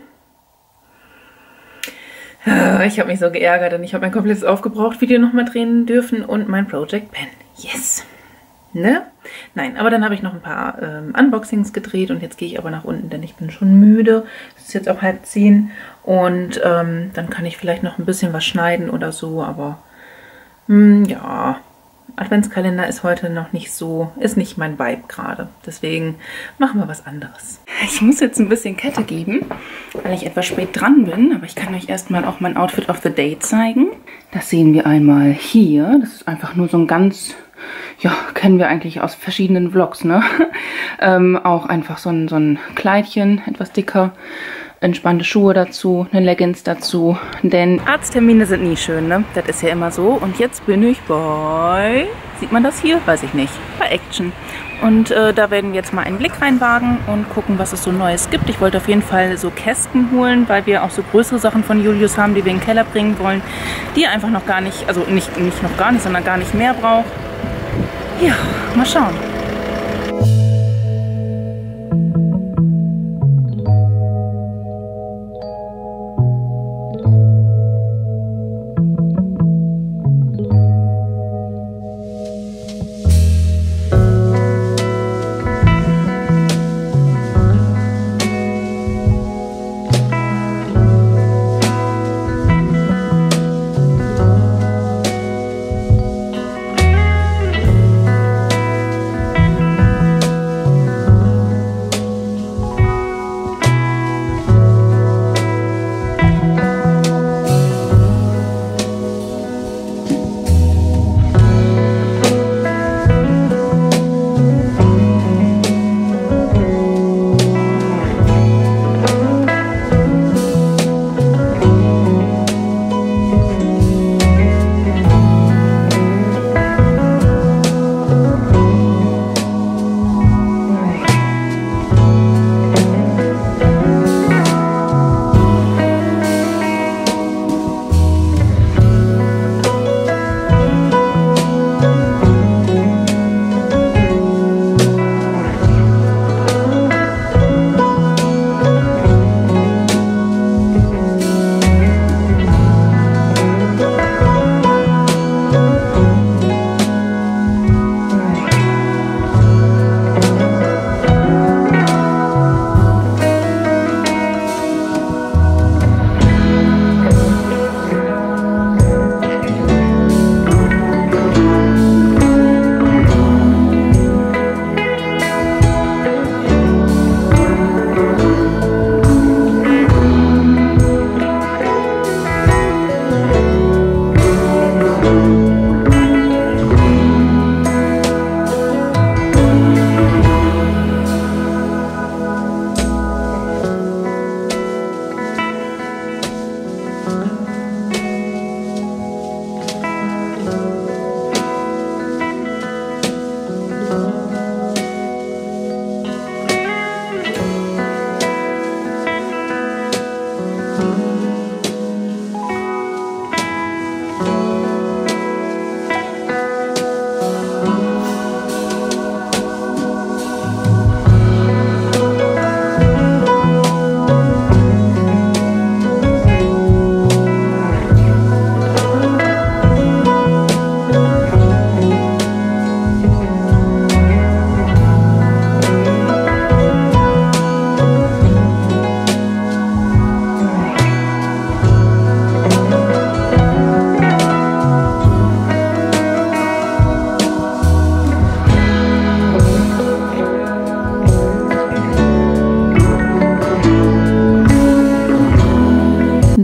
Äh, ich habe mich so geärgert, denn ich habe mein komplettes Aufgebraucht-Video nochmal drehen dürfen. Und mein Project Pen. Yes! Ne? Nein, aber dann habe ich noch ein paar ähm, Unboxings gedreht und jetzt gehe ich aber nach unten, denn ich bin schon müde. Es ist jetzt auch halb zehn und ähm, dann kann ich vielleicht noch ein bisschen was schneiden oder so, aber mh, ja, Adventskalender ist heute noch nicht so, ist nicht mein Vibe gerade. Deswegen machen wir was anderes. Ich muss jetzt ein bisschen Kette geben, weil ich etwas spät dran bin, aber ich kann euch erstmal auch mein Outfit of the Day zeigen. Das sehen wir einmal hier. Das ist einfach nur so ein ganz... Ja, kennen wir eigentlich aus verschiedenen Vlogs, ne? ähm, auch einfach so ein, so ein Kleidchen, etwas dicker, entspannte Schuhe dazu, eine Leggings dazu. Denn Arzttermine sind nie schön, ne? Das ist ja immer so. Und jetzt bin ich bei, sieht man das hier? Weiß ich nicht. Bei Action. Und äh, da werden wir jetzt mal einen Blick reinwagen und gucken, was es so Neues gibt. Ich wollte auf jeden Fall so Kästen holen, weil wir auch so größere Sachen von Julius haben, die wir in den Keller bringen wollen, die er einfach noch gar nicht, also nicht, nicht noch gar nicht, sondern gar nicht mehr braucht. Ja, mal schauen.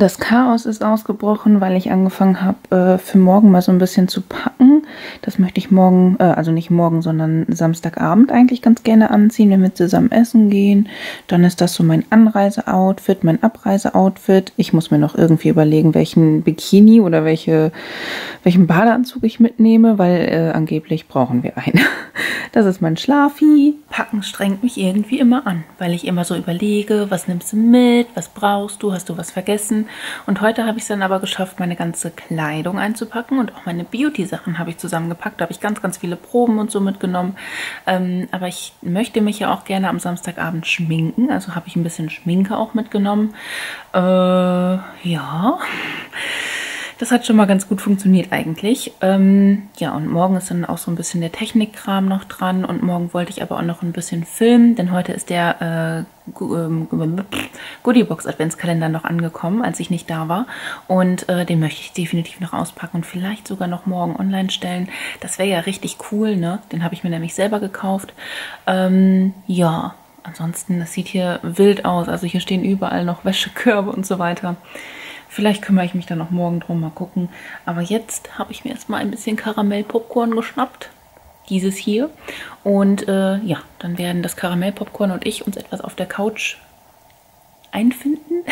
Das Chaos ist ausgebrochen, weil ich angefangen habe, äh, für morgen mal so ein bisschen zu packen. Das möchte ich morgen, äh, also nicht morgen, sondern Samstagabend eigentlich ganz gerne anziehen, wenn wir zusammen essen gehen. Dann ist das so mein Anreise-Outfit, mein Abreise-Outfit. Ich muss mir noch irgendwie überlegen, welchen Bikini oder welche, welchen Badeanzug ich mitnehme, weil äh, angeblich brauchen wir einen. Das ist mein Schlafi. Packen strengt mich irgendwie immer an, weil ich immer so überlege, was nimmst du mit, was brauchst du, hast du was vergessen? Und heute habe ich es dann aber geschafft, meine ganze Kleidung einzupacken und auch meine Beauty-Sachen habe ich zusammengepackt. Da habe ich ganz, ganz viele Proben und so mitgenommen. Ähm, aber ich möchte mich ja auch gerne am Samstagabend schminken, also habe ich ein bisschen Schminke auch mitgenommen. Äh, ja... Das hat schon mal ganz gut funktioniert eigentlich. Ähm, ja, und morgen ist dann auch so ein bisschen der Technikkram noch dran. Und morgen wollte ich aber auch noch ein bisschen filmen, denn heute ist der äh, Goodiebox Adventskalender noch angekommen, als ich nicht da war. Und äh, den möchte ich definitiv noch auspacken und vielleicht sogar noch morgen online stellen. Das wäre ja richtig cool, ne? Den habe ich mir nämlich selber gekauft. Ähm, ja, ansonsten, das sieht hier wild aus. Also hier stehen überall noch Wäschekörbe und so weiter. Vielleicht kümmere ich mich dann noch morgen drum, mal gucken. Aber jetzt habe ich mir erstmal ein bisschen Karamell-Popcorn geschnappt. Dieses hier. Und äh, ja, dann werden das Karamell-Popcorn und ich uns etwas auf der Couch einfinden.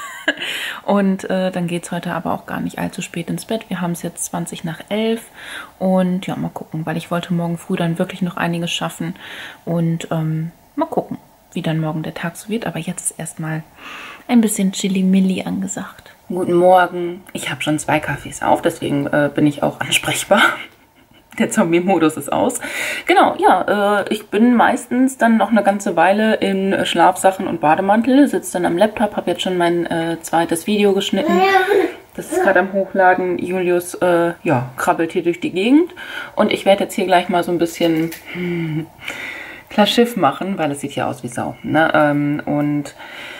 Und äh, dann geht es heute aber auch gar nicht allzu spät ins Bett. Wir haben es jetzt zwanzig nach elf. Und ja, mal gucken, weil ich wollte morgen früh dann wirklich noch einiges schaffen. Und ähm, mal gucken, wie dann morgen der Tag so wird. Aber jetzt ist erstmal ein bisschen Chili-Milli angesagt. Guten Morgen. Ich habe schon zwei Kaffees auf, deswegen äh, bin ich auch ansprechbar. Der Zombie-Modus ist aus. Genau, ja, äh, ich bin meistens dann noch eine ganze Weile in äh, Schlafsachen und Bademantel, sitze dann am Laptop, habe jetzt schon mein äh, zweites Video geschnitten. Das ist gerade am Hochladen. Julius, äh, ja, krabbelt hier durch die Gegend. Und ich werde jetzt hier gleich mal so ein bisschen hm, klar Schiff machen, weil es sieht ja aus wie Sau. Ne? Ähm, und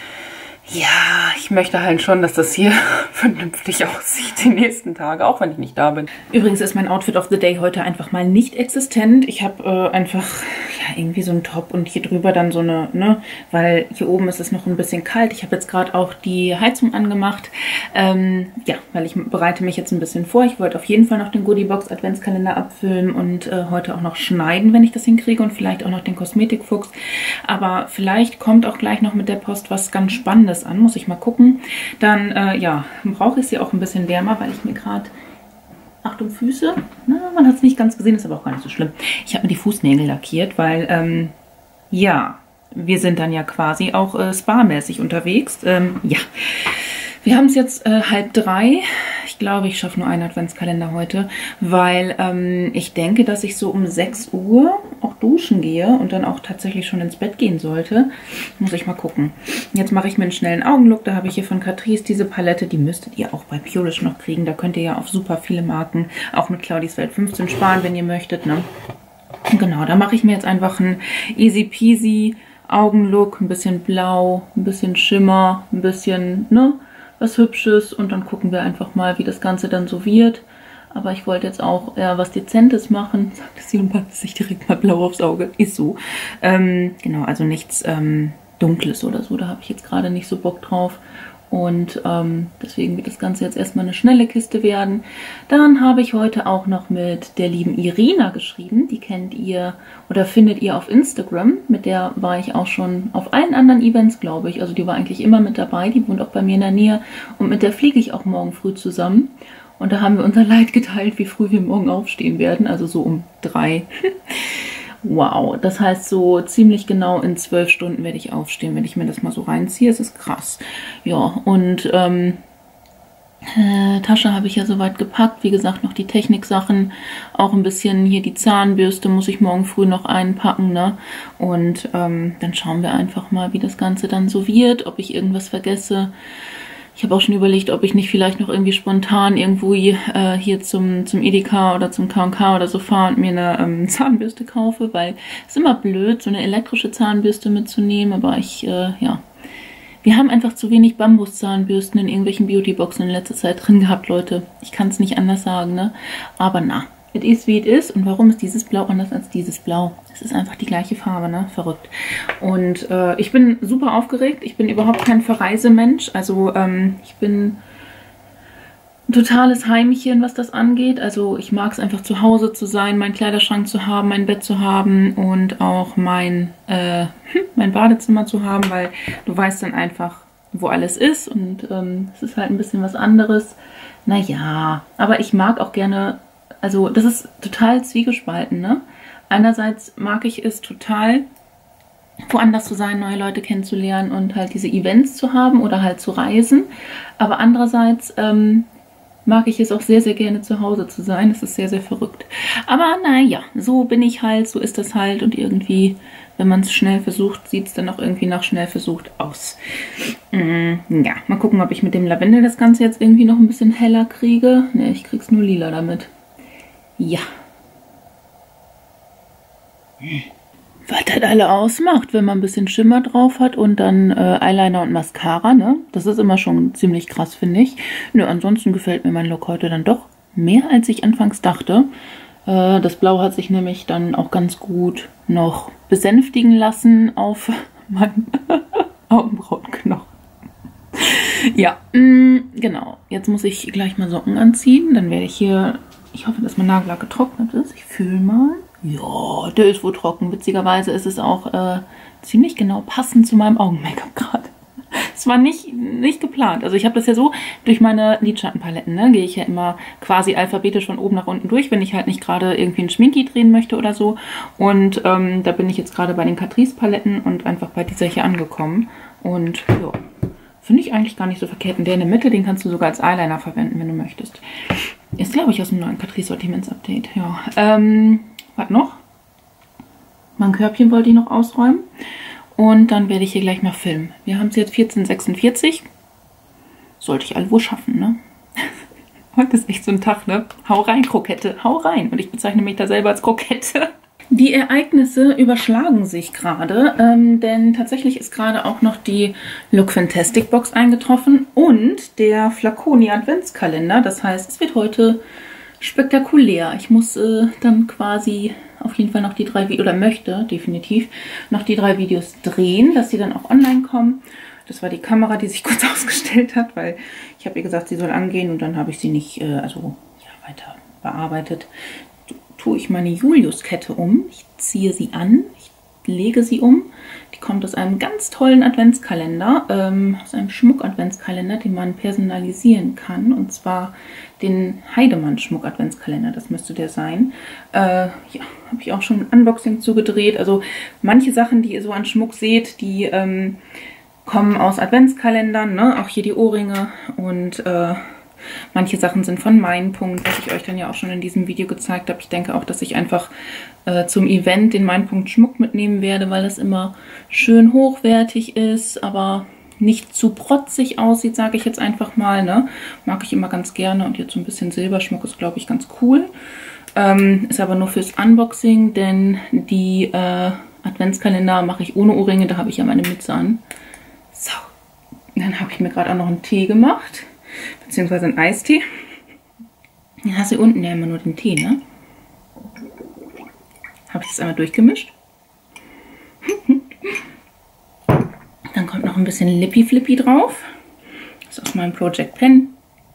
ja, ich möchte halt schon, dass das hier vernünftig aussieht die nächsten Tage, auch wenn ich nicht da bin. Übrigens ist mein Outfit of the Day heute einfach mal nicht existent. Ich habe äh, einfach ja, irgendwie so einen Top und hier drüber dann so eine, ne, weil hier oben ist es noch ein bisschen kalt. Ich habe jetzt gerade auch die Heizung angemacht. Ähm, ja, weil ich bereite mich jetzt ein bisschen vor. Ich wollte auf jeden Fall noch den Goodiebox Adventskalender abfüllen und äh, heute auch noch schneiden, wenn ich das hinkriege und vielleicht auch noch den Kosmetikfuchs. Aber vielleicht kommt auch gleich noch mit der Post was ganz Spannendes an, muss ich mal gucken. Dann, äh, ja, brauche ich sie auch ein bisschen wärmer, weil ich mir gerade, Achtung Füße, na, man hat es nicht ganz gesehen, ist aber auch gar nicht so schlimm. Ich habe mir die Fußnägel lackiert, weil, ähm, ja, wir sind dann ja quasi auch äh, spa-mäßig unterwegs. Ähm, ja, wir haben es jetzt äh, halb drei. Ich glaube, ich schaffe nur einen Adventskalender heute, weil ähm, ich denke, dass ich so um sechs Uhr auch duschen gehe und dann auch tatsächlich schon ins Bett gehen sollte. Muss ich mal gucken. Jetzt mache ich mir einen schnellen Augenlook. Da habe ich hier von Catrice diese Palette. Die müsstet ihr auch bei Pureish noch kriegen. Da könnt ihr ja auf super viele Marken, auch mit Claudis Welt fünfzehn sparen, wenn ihr möchtet. Ne? Genau, da mache ich mir jetzt einfach einen easy peasy Augenlook. Ein bisschen blau, ein bisschen Schimmer, ein bisschen, ne? was Hübsches und dann gucken wir einfach mal, wie das Ganze dann so wird. Aber ich wollte jetzt auch eher was Dezentes machen, sagte sie und packte sich direkt mal blau aufs Auge. Ist so. Ähm, genau, also nichts ähm, Dunkles oder so, da habe ich jetzt gerade nicht so Bock drauf. Und ähm, deswegen wird das Ganze jetzt erstmal eine schnelle Kiste werden. Dann habe ich heute auch noch mit der lieben Irina geschrieben. Die kennt ihr oder findet ihr auf Instagram. Mit der war ich auch schon auf allen anderen Events, glaube ich. Also die war eigentlich immer mit dabei. Die wohnt auch bei mir in der Nähe. Und mit der fliege ich auch morgen früh zusammen. Und da haben wir unser Leid geteilt, wie früh wir morgen aufstehen werden. Also so um drei. Wow, das heißt so ziemlich genau in zwölf Stunden werde ich aufstehen, wenn ich mir das mal so reinziehe. Es ist krass. Ja, und ähm, äh, Tasche habe ich ja soweit gepackt. Wie gesagt, noch die Techniksachen. Auch ein bisschen hier die Zahnbürste muss ich morgen früh noch einpacken. Ne? Und ähm, dann schauen wir einfach mal, wie das Ganze dann so wird. Ob ich irgendwas vergesse. Ich habe auch schon überlegt, ob ich nicht vielleicht noch irgendwie spontan irgendwo hier, äh, hier zum, zum Edeka oder zum K und K oder so fahre und mir eine ähm, Zahnbürste kaufe, weil es ist immer blöd, so eine elektrische Zahnbürste mitzunehmen, aber ich, äh, ja, wir haben einfach zu wenig Bambuszahnbürsten in irgendwelchen Beautyboxen in letzter Zeit drin gehabt, Leute. Ich kann es nicht anders sagen, ne? Aber na, it is wie it is. Und warum ist dieses Blau anders als dieses Blau? Es ist einfach die gleiche Farbe, ne? Verrückt. Und äh, ich bin super aufgeregt. Ich bin überhaupt kein Verreisemensch. Also ähm, ich bin ein totales Heimchen, was das angeht. Also ich mag es einfach zu Hause zu sein, meinen Kleiderschrank zu haben, mein Bett zu haben und auch mein, äh, mein Badezimmer zu haben, weil du weißt dann einfach, wo alles ist und ähm, es ist halt ein bisschen was anderes. Naja, aber ich mag auch gerne, also das ist total zwiegespalten, ne? Einerseits mag ich es total, woanders zu sein, neue Leute kennenzulernen und halt diese Events zu haben oder halt zu reisen. Aber andererseits ähm, mag ich es auch sehr, sehr gerne zu Hause zu sein. Das ist sehr, sehr verrückt. Aber naja, so bin ich halt, so ist das halt. Und irgendwie, wenn man es schnell versucht, sieht es dann auch irgendwie nach schnell versucht aus. Mm, ja, mal gucken, ob ich mit dem Lavendel das Ganze jetzt irgendwie noch ein bisschen heller kriege. Ne, ich krieg's nur lila damit. Ja. Was das alle ausmacht, wenn man ein bisschen Schimmer drauf hat und dann äh, Eyeliner und Mascara, ne? Das ist immer schon ziemlich krass, finde ich. Nö, ansonsten gefällt mir mein Look heute dann doch mehr, als ich anfangs dachte. Äh, das Blau hat sich nämlich dann auch ganz gut noch besänftigen lassen auf meinen Augenbrauenknochen. Ja, mh, genau. Jetzt muss ich gleich mal Socken anziehen. Dann werde ich hier, ich hoffe, dass mein Nagellack getrocknet ist. Ich fühle mal. Ja, der ist wohl trocken. Witzigerweise ist es auch äh, ziemlich genau passend zu meinem Augen-Make-up gerade. Es war nicht, nicht geplant. Also ich habe das ja so, durch meine Lidschattenpaletten, ne, gehe ich ja immer quasi alphabetisch von oben nach unten durch, wenn ich halt nicht gerade irgendwie einen Schminki drehen möchte oder so. Und ähm, da bin ich jetzt gerade bei den Catrice-Paletten und einfach bei dieser hier angekommen. Und ja, finde ich eigentlich gar nicht so verkehrt. Und der in der Mitte, den kannst du sogar als Eyeliner verwenden, wenn du möchtest. Ist, glaube ich, aus dem neuen Catrice-Sortiments-Update. Ja, ähm... was noch? Mein Körbchen wollte ich noch ausräumen. Und dann werde ich hier gleich mal filmen. Wir haben es jetzt vierzehn Uhr sechsundvierzig. Sollte ich alle wohl schaffen, ne? Heute ist echt so ein Tag, ne? Hau rein, Krokette, hau rein. Und ich bezeichne mich da selber als Krokette. Die Ereignisse überschlagen sich gerade, ähm, denn tatsächlich ist gerade auch noch die Look Fantastic Box eingetroffen und der Flaconi Adventskalender. Das heißt, es wird heute spektakulär. Ich muss äh, dann quasi auf jeden Fall noch die drei Videos, oder möchte definitiv noch die drei Videos drehen, dass sie dann auch online kommen. Das war die Kamera, die sich kurz ausgestellt hat, weil ich habe ihr gesagt, sie soll angehen und dann habe ich sie nicht äh, also ja, weiter bearbeitet. Tue ich meine Julius-Kette um. Ich ziehe sie an, ich lege sie um. Die kommt aus einem ganz tollen Adventskalender, ähm, aus einem Schmuck-Adventskalender, den man personalisieren kann. Und zwar den Heidemann-Schmuck-Adventskalender, das müsste der sein. Äh, ja, habe ich auch schon ein Unboxing zugedreht. Also manche Sachen, die ihr so an Schmuck seht, die ähm, kommen aus Adventskalendern, ne? Auch hier die Ohrringe und äh, manche Sachen sind von Mein Punkt, was ich euch dann ja auch schon in diesem Video gezeigt habe. Ich denke auch, dass ich einfach äh, zum Event den Mein Punkt Schmuck mitnehmen werde, weil das immer schön hochwertig ist, aber nicht zu protzig aussieht, sage ich jetzt einfach mal. Ne? Mag ich immer ganz gerne und jetzt so ein bisschen Silberschmuck ist, glaube ich, ganz cool. Ähm, ist aber nur fürs Unboxing, denn die äh, Adventskalender mache ich ohne Ohrringe, da habe ich ja meine Mütze an. So, dann habe ich mir gerade auch noch einen Tee gemacht. Beziehungsweise ein Eistee. Dann hast du unten ja immer nur den Tee, ne? Habe ich das einmal durchgemischt. Dann kommt noch ein bisschen Lippy Flippy drauf. Das ist aus meinem Project Pen.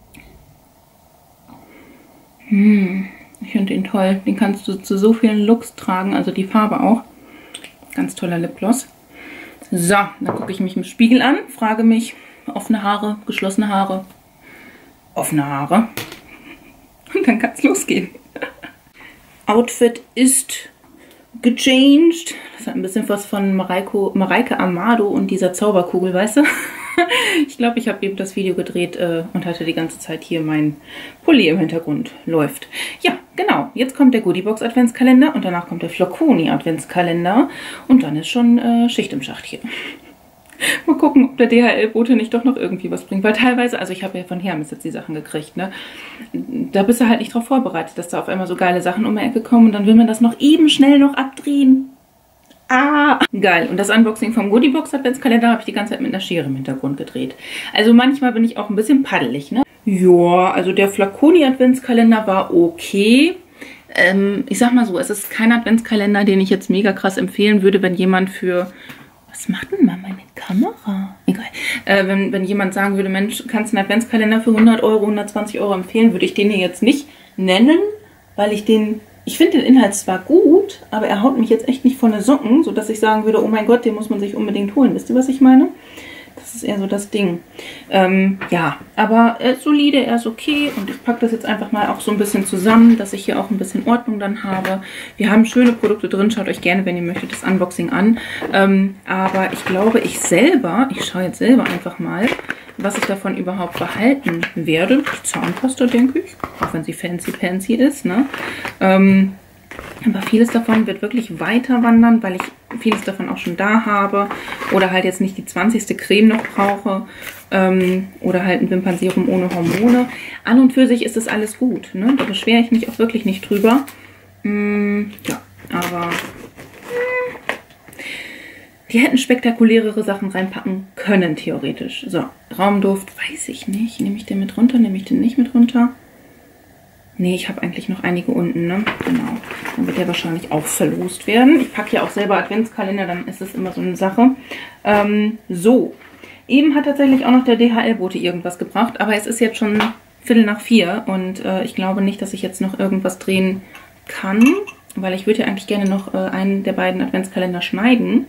Hm, ich finde den toll. Den kannst du zu so vielen Looks tragen, also die Farbe auch. Ganz toller Lipgloss. So, dann gucke ich mich im Spiegel an, frage mich, offene Haare, geschlossene Haare. Offene Haare. Und dann kann es losgehen. Outfit ist gechanged. Das hat ein bisschen was von Mareike, Mareike Amado und dieser Zauberkugel, weißt du? Ich glaube, ich habe eben das Video gedreht äh, und hatte die ganze Zeit hier mein Pulli im Hintergrund läuft. Ja, genau. Jetzt kommt der Goodiebox Adventskalender und danach kommt der Flaconi Adventskalender. Und dann ist schon äh, Schicht im Schacht hier. Mal gucken, ob der D H L-Bote nicht doch noch irgendwie was bringt. Weil teilweise, also ich habe ja von Hermes jetzt die Sachen gekriegt, ne? Da bist du halt nicht drauf vorbereitet, dass da auf einmal so geile Sachen um die Ecke kommen und dann will man das noch eben schnell noch abdrehen. Ah, geil. Und das Unboxing vom Goodiebox Adventskalender habe ich die ganze Zeit mit einer Schere im Hintergrund gedreht. Also manchmal bin ich auch ein bisschen paddelig, ne? Ja, also der Flaconi Adventskalender war okay. Ähm, ich sag mal so, es ist kein Adventskalender, den ich jetzt mega krass empfehlen würde, wenn jemand für... Was macht denn mal meine Kamera? Egal. Äh, wenn, wenn jemand sagen würde, Mensch, kannst du einen Adventskalender für hundert Euro, hundertzwanzig Euro empfehlen, würde ich den hier jetzt nicht nennen, weil ich den... Ich finde den Inhalt zwar gut, aber er haut mich jetzt echt nicht von den Socken, sodass ich sagen würde, oh mein Gott, den muss man sich unbedingt holen. Wisst ihr, was ich meine? Das ist eher so das Ding. Ähm, ja, aber er ist solide, er ist okay und ich packe das jetzt einfach mal auch so ein bisschen zusammen, dass ich hier auch ein bisschen Ordnung dann habe. Wir haben schöne Produkte drin, schaut euch gerne, wenn ihr möchtet, das Unboxing an. Ähm, aber ich glaube, ich selber, ich schaue jetzt selber einfach mal, was ich davon überhaupt behalten werde. Die Zahnpasta, denke ich, auch wenn sie fancy fancy ist, ne? Ähm, aber vieles davon wird wirklich weiter wandern, weil ich vieles davon auch schon da habe oder halt jetzt nicht die zwanzigste Creme noch brauche ähm, oder halt ein Wimpernserum ohne Hormone. An und für sich ist das alles gut, ne? Da beschwere ich mich auch wirklich nicht drüber. Mm, ja, aber mm, die hätten spektakulärere Sachen reinpacken können, theoretisch. So, Raumduft, weiß ich nicht. Nehme ich den mit runter, nehme ich den nicht mit runter? Nee, ich habe eigentlich noch einige unten, ne? Genau. Dann wird der wahrscheinlich auch verlost werden. Ich packe ja auch selber Adventskalender, dann ist es immer so eine Sache. Ähm, so. Eben hat tatsächlich auch noch der D H L-Bote irgendwas gebracht, aber es ist jetzt schon Viertel nach vier und äh, ich glaube nicht, dass ich jetzt noch irgendwas drehen kann, weil ich würde ja eigentlich gerne noch äh, einen der beiden Adventskalender schneiden.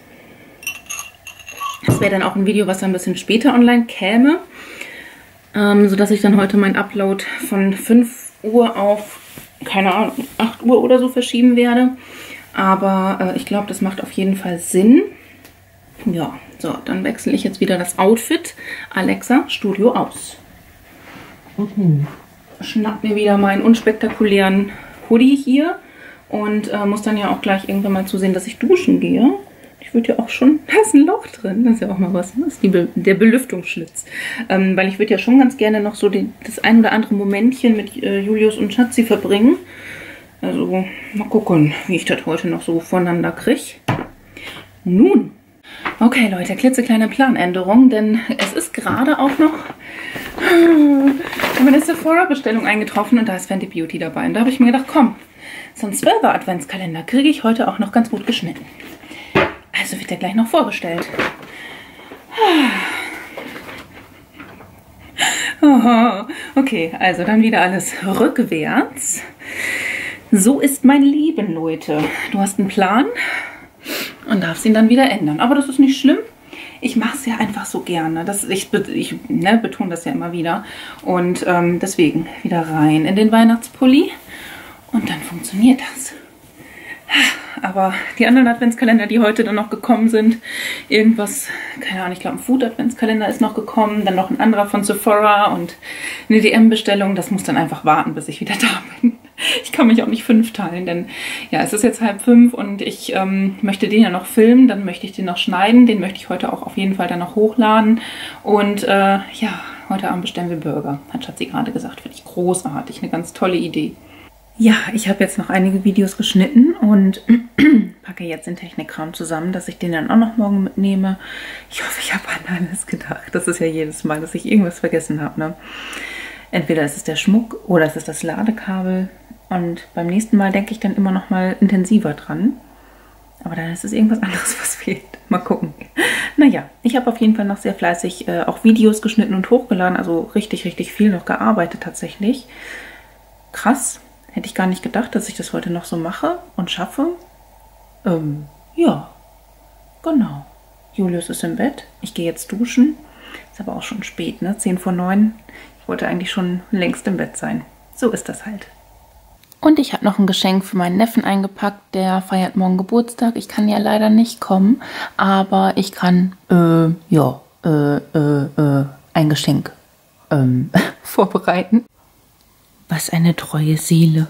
Das wäre dann auch ein Video, was dann ein bisschen später online käme, ähm, sodass ich dann heute meinen Upload von fünf Uhr auf, keine Ahnung, acht Uhr oder so verschieben werde. Aber äh, ich glaube, das macht auf jeden Fall Sinn. Ja, so, dann wechsle ich jetzt wieder das Outfit. Alexa, Studio aus. Mhm. Schnapp mir wieder meinen unspektakulären Hoodie hier und äh, muss dann ja auch gleich irgendwann mal zusehen, dass ich duschen gehe. Ich würde ja auch schon, da ist ein Loch drin, das ist ja auch mal was, das ist die Be der Belüftungsschlitz. Ähm, weil ich würde ja schon ganz gerne noch so den, das ein oder andere Momentchen mit äh, Julius und Schatzi verbringen. Also mal gucken, wie ich das heute noch so voneinander kriege. Nun, okay Leute, klitzekleine Planänderung, denn es ist gerade auch noch meine Sephora-Bestellung eingetroffen und da ist Fenty Beauty dabei. Und da habe ich mir gedacht, komm, so ein zwölfer Adventskalender kriege ich heute auch noch ganz gut geschnitten. Also wird der gleich noch vorgestellt. Okay, also dann wieder alles rückwärts. So ist mein Leben, Leute. Du hast einen Plan und darfst ihn dann wieder ändern. Aber das ist nicht schlimm. Ich mache es ja einfach so gerne. Das, ich ich ne, betone das ja immer wieder. Und ähm, deswegen wieder rein in den Weihnachtspulli. Und dann funktioniert das. Aber die anderen Adventskalender, die heute dann noch gekommen sind, irgendwas, keine Ahnung, ich glaube ein Food-Adventskalender ist noch gekommen, dann noch ein anderer von Sephora und eine D M-Bestellung, das muss dann einfach warten, bis ich wieder da bin. Ich kann mich auch nicht fünf teilen, denn ja, es ist jetzt halb fünf und ich ähm, möchte den ja noch filmen, dann möchte ich den noch schneiden, den möchte ich heute auch auf jeden Fall dann noch hochladen und äh, ja, heute Abend bestellen wir Burger, hat Schatzi gerade gesagt, finde ich großartig, eine ganz tolle Idee. Ja, ich habe jetzt noch einige Videos geschnitten und packe jetzt den Technikkram zusammen, dass ich den dann auch noch morgen mitnehme. Ich hoffe, ich habe an alles gedacht. Das ist ja jedes Mal, dass ich irgendwas vergessen habe, ne? Entweder ist es der Schmuck oder es ist das Ladekabel. Und beim nächsten Mal denke ich dann immer noch mal intensiver dran. Aber dann ist es irgendwas anderes, was fehlt. Mal gucken. Naja, ich habe auf jeden Fall noch sehr fleißig äh, auch Videos geschnitten und hochgeladen. Also richtig, richtig viel noch gearbeitet tatsächlich. Krass. Hätte ich gar nicht gedacht, dass ich das heute noch so mache und schaffe. Ähm, ja, genau. Julius ist im Bett. Ich gehe jetzt duschen. Ist aber auch schon spät, ne? zehn vor neun. Ich wollte eigentlich schon längst im Bett sein. So ist das halt. Und ich habe noch ein Geschenk für meinen Neffen eingepackt. Der feiert morgen Geburtstag. Ich kann ja leider nicht kommen, aber ich kann, äh, ja, äh, äh, äh, ein Geschenk ähm, vorbereiten. Was eine treue Seele.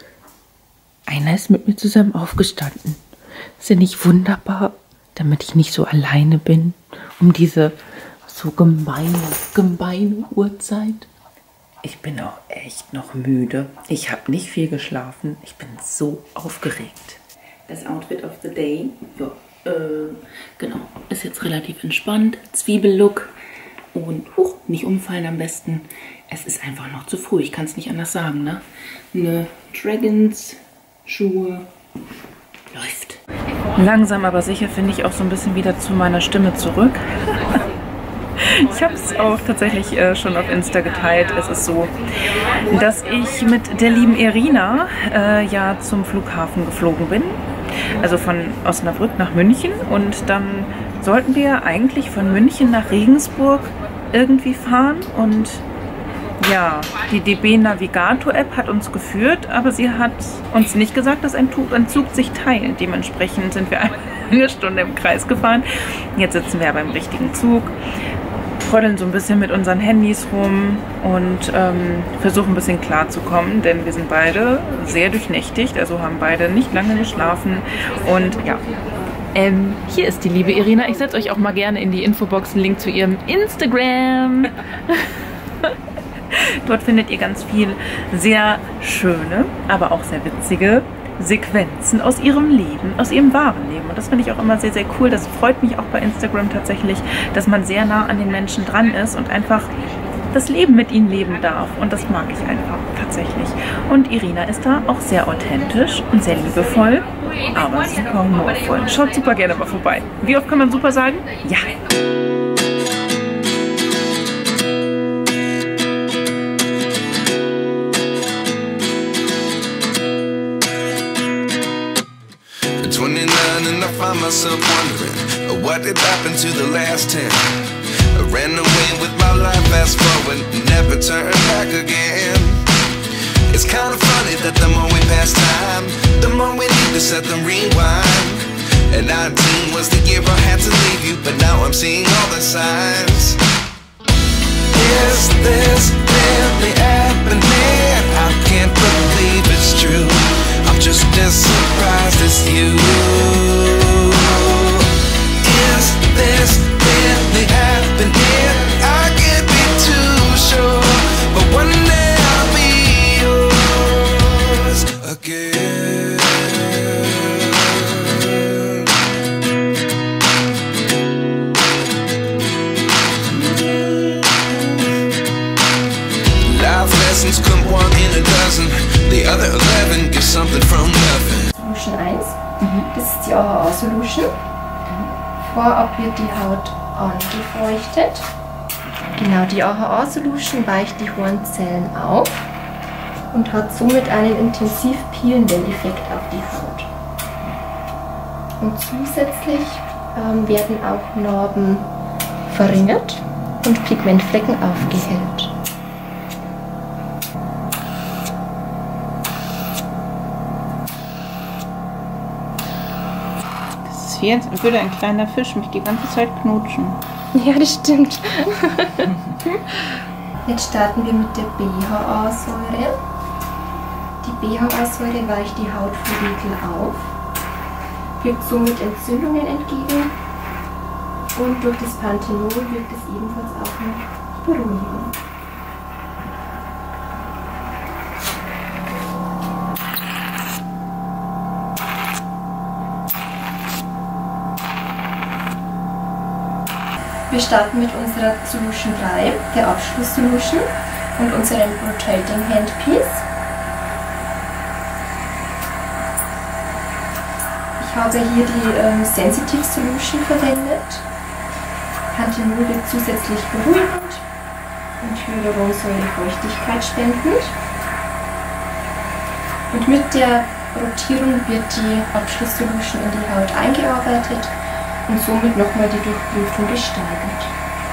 Einer ist mit mir zusammen aufgestanden. Ist ja nicht wunderbar, damit ich nicht so alleine bin, um diese so gemeine, gemeine Uhrzeit. Ich bin auch echt noch müde. Ich habe nicht viel geschlafen. Ich bin so aufgeregt. Das Outfit of the Day, ja, äh, genau, ist jetzt relativ entspannt. Zwiebellook. Und, huch, nicht umfallen am besten. Es ist einfach noch zu früh, ich kann es nicht anders sagen, ne? Eine Dragons Schuhe läuft. Langsam aber sicher finde ich auch so ein bisschen wieder zu meiner Stimme zurück. Ich habe es auch tatsächlich äh, schon auf Insta geteilt. Es ist so, dass ich mit der lieben Irina äh, ja zum Flughafen geflogen bin. Also von Osnabrück nach München. Und dann sollten wir eigentlich von München nach Regensburg irgendwie fahren. Und ja, die D B Navigator App hat uns geführt, aber sie hat uns nicht gesagt, dass ein Zug, ein Zug sich teilt. Dementsprechend sind wir eine Stunde im Kreis gefahren. Jetzt sitzen wir aber im richtigen Zug, trödeln so ein bisschen mit unseren Handys rum und ähm, versuchen ein bisschen klarzukommen, denn wir sind beide sehr durchnächtigt, also haben beide nicht lange geschlafen und ja. Ähm, hier ist die liebe Irina. Ich setze euch auch mal gerne in die Infobox einen Link zu ihrem Instagram. Dort findet ihr ganz viel sehr schöne, aber auch sehr witzige Sequenzen aus ihrem Leben, aus ihrem wahren Leben. Und das finde ich auch immer sehr, sehr cool. Das freut mich auch bei Instagram tatsächlich, dass man sehr nah an den Menschen dran ist und einfach das Leben mit ihnen leben darf. Und das mag ich einfach tatsächlich. Und Irina ist da auch sehr authentisch und sehr liebevoll, aber super humorvoll. Schaut super gerne mal vorbei. Wie oft kann man super sagen? Ja! twenty-nine and I find myself wondering what did happen to the last ten. I ran away with my life, fast forward, never turn back again. It's kind of funny that the more we pass time, the more we need to set them rewind. And nineteen was the year I had to leave you, but now I'm seeing all the signs. Is this really happening? I can't believe it's true. I'm just as surprised as you. Is this really happening? I can't be too sure, but one day I'll be yours again. Life lessons come one in a dozen. The other eleven give something from nothing. Solution eins, mhm. Das ist die A H A-Solution. Vorab wird die Haut angefeuchtet. Genau, die A H A-Solution weicht die Hornzellen auf und hat somit einen intensiv peelenden Effekt auf die Haut. Und zusätzlich ähm, werden auch Narben verringert und Pigmentflecken aufgehellt. Jetzt würde ein kleiner Fisch mich die ganze Zeit knutschen. Ja, das stimmt. Jetzt starten wir mit der B H A-Säure. Die B H A-Säure weicht die Hautfollikel auf, wirkt somit Entzündungen entgegen und durch das Panthenol wirkt es ebenfalls auch noch beruhigend. Wir starten mit unserer Solution drei, der Abschluss-Solution und unserem Rotating Handpiece. Ich habe hier die ähm, Sensitive Solution verwendet. Panthenol wirkt zusätzlich beruhigend und Hyaluronsäure Feuchtigkeit spendend. Und mit der Rotierung wird die Abschluss-Solution in die Haut eingearbeitet und somit nochmal die Durchblutung gesteigert.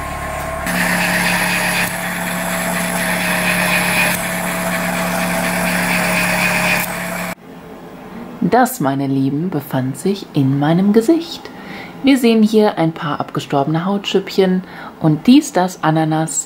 Das, meine Lieben, befand sich in meinem Gesicht. Wir sehen hier ein paar abgestorbene Hautschüppchen und dies, das, Ananas.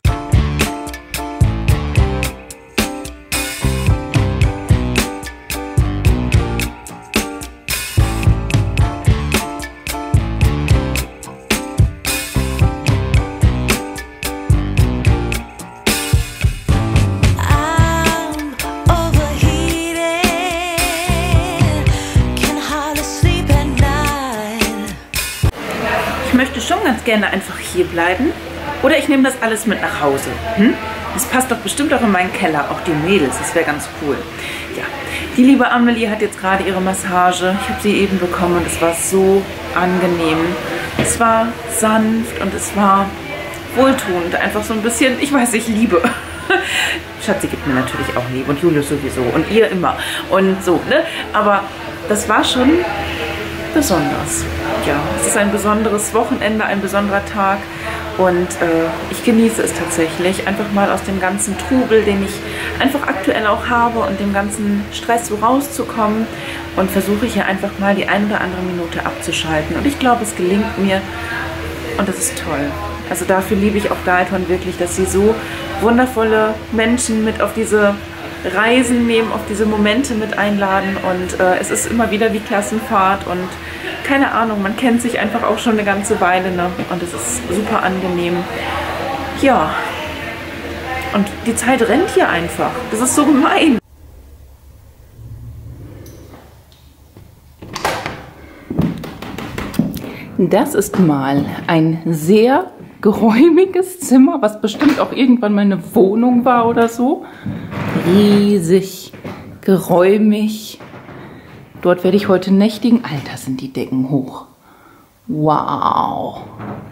Ich möchte schon ganz gerne einfach hier bleiben, Oder ich nehme das alles mit nach Hause. Hm? Das passt doch bestimmt auch in meinen Keller, auch die Mädels, das wäre ganz cool. Ja, die liebe Amelie hat jetzt gerade ihre Massage. Ich habe sie eben bekommen und es war so angenehm. Es war sanft und es war wohltuend. Einfach so ein bisschen, ich weiß nicht, Liebe. Schatzi gibt mir natürlich auch Liebe und Julius sowieso und ihr immer und so, ne? Aber das war schon besonders. Ja, es ist ein besonderes Wochenende, ein besonderer Tag. Und äh, ich genieße es tatsächlich, einfach mal aus dem ganzen Trubel, den ich einfach aktuell auch habe und dem ganzen Stress so rauszukommen. Und versuche hier einfach mal die ein oder andere Minute abzuschalten. Und ich glaube, es gelingt mir und das ist toll. Also dafür liebe ich auch Dalton wirklich, dass sie so wundervolle Menschen mit auf diese Reisen nehmen, auf diese Momente mit einladen. Und äh, es ist immer wieder wie Klassenfahrt und keine Ahnung, man kennt sich einfach auch schon eine ganze Weile, ne? Und es ist super angenehm. Ja, und die Zeit rennt hier einfach. Das ist so gemein. Das ist mal ein sehr geräumiges Zimmer, was bestimmt auch irgendwann mal eine Wohnung war oder so. Riesig, geräumig. Dort werde ich heute nächtigen. Alter, sind die Decken hoch. Wow.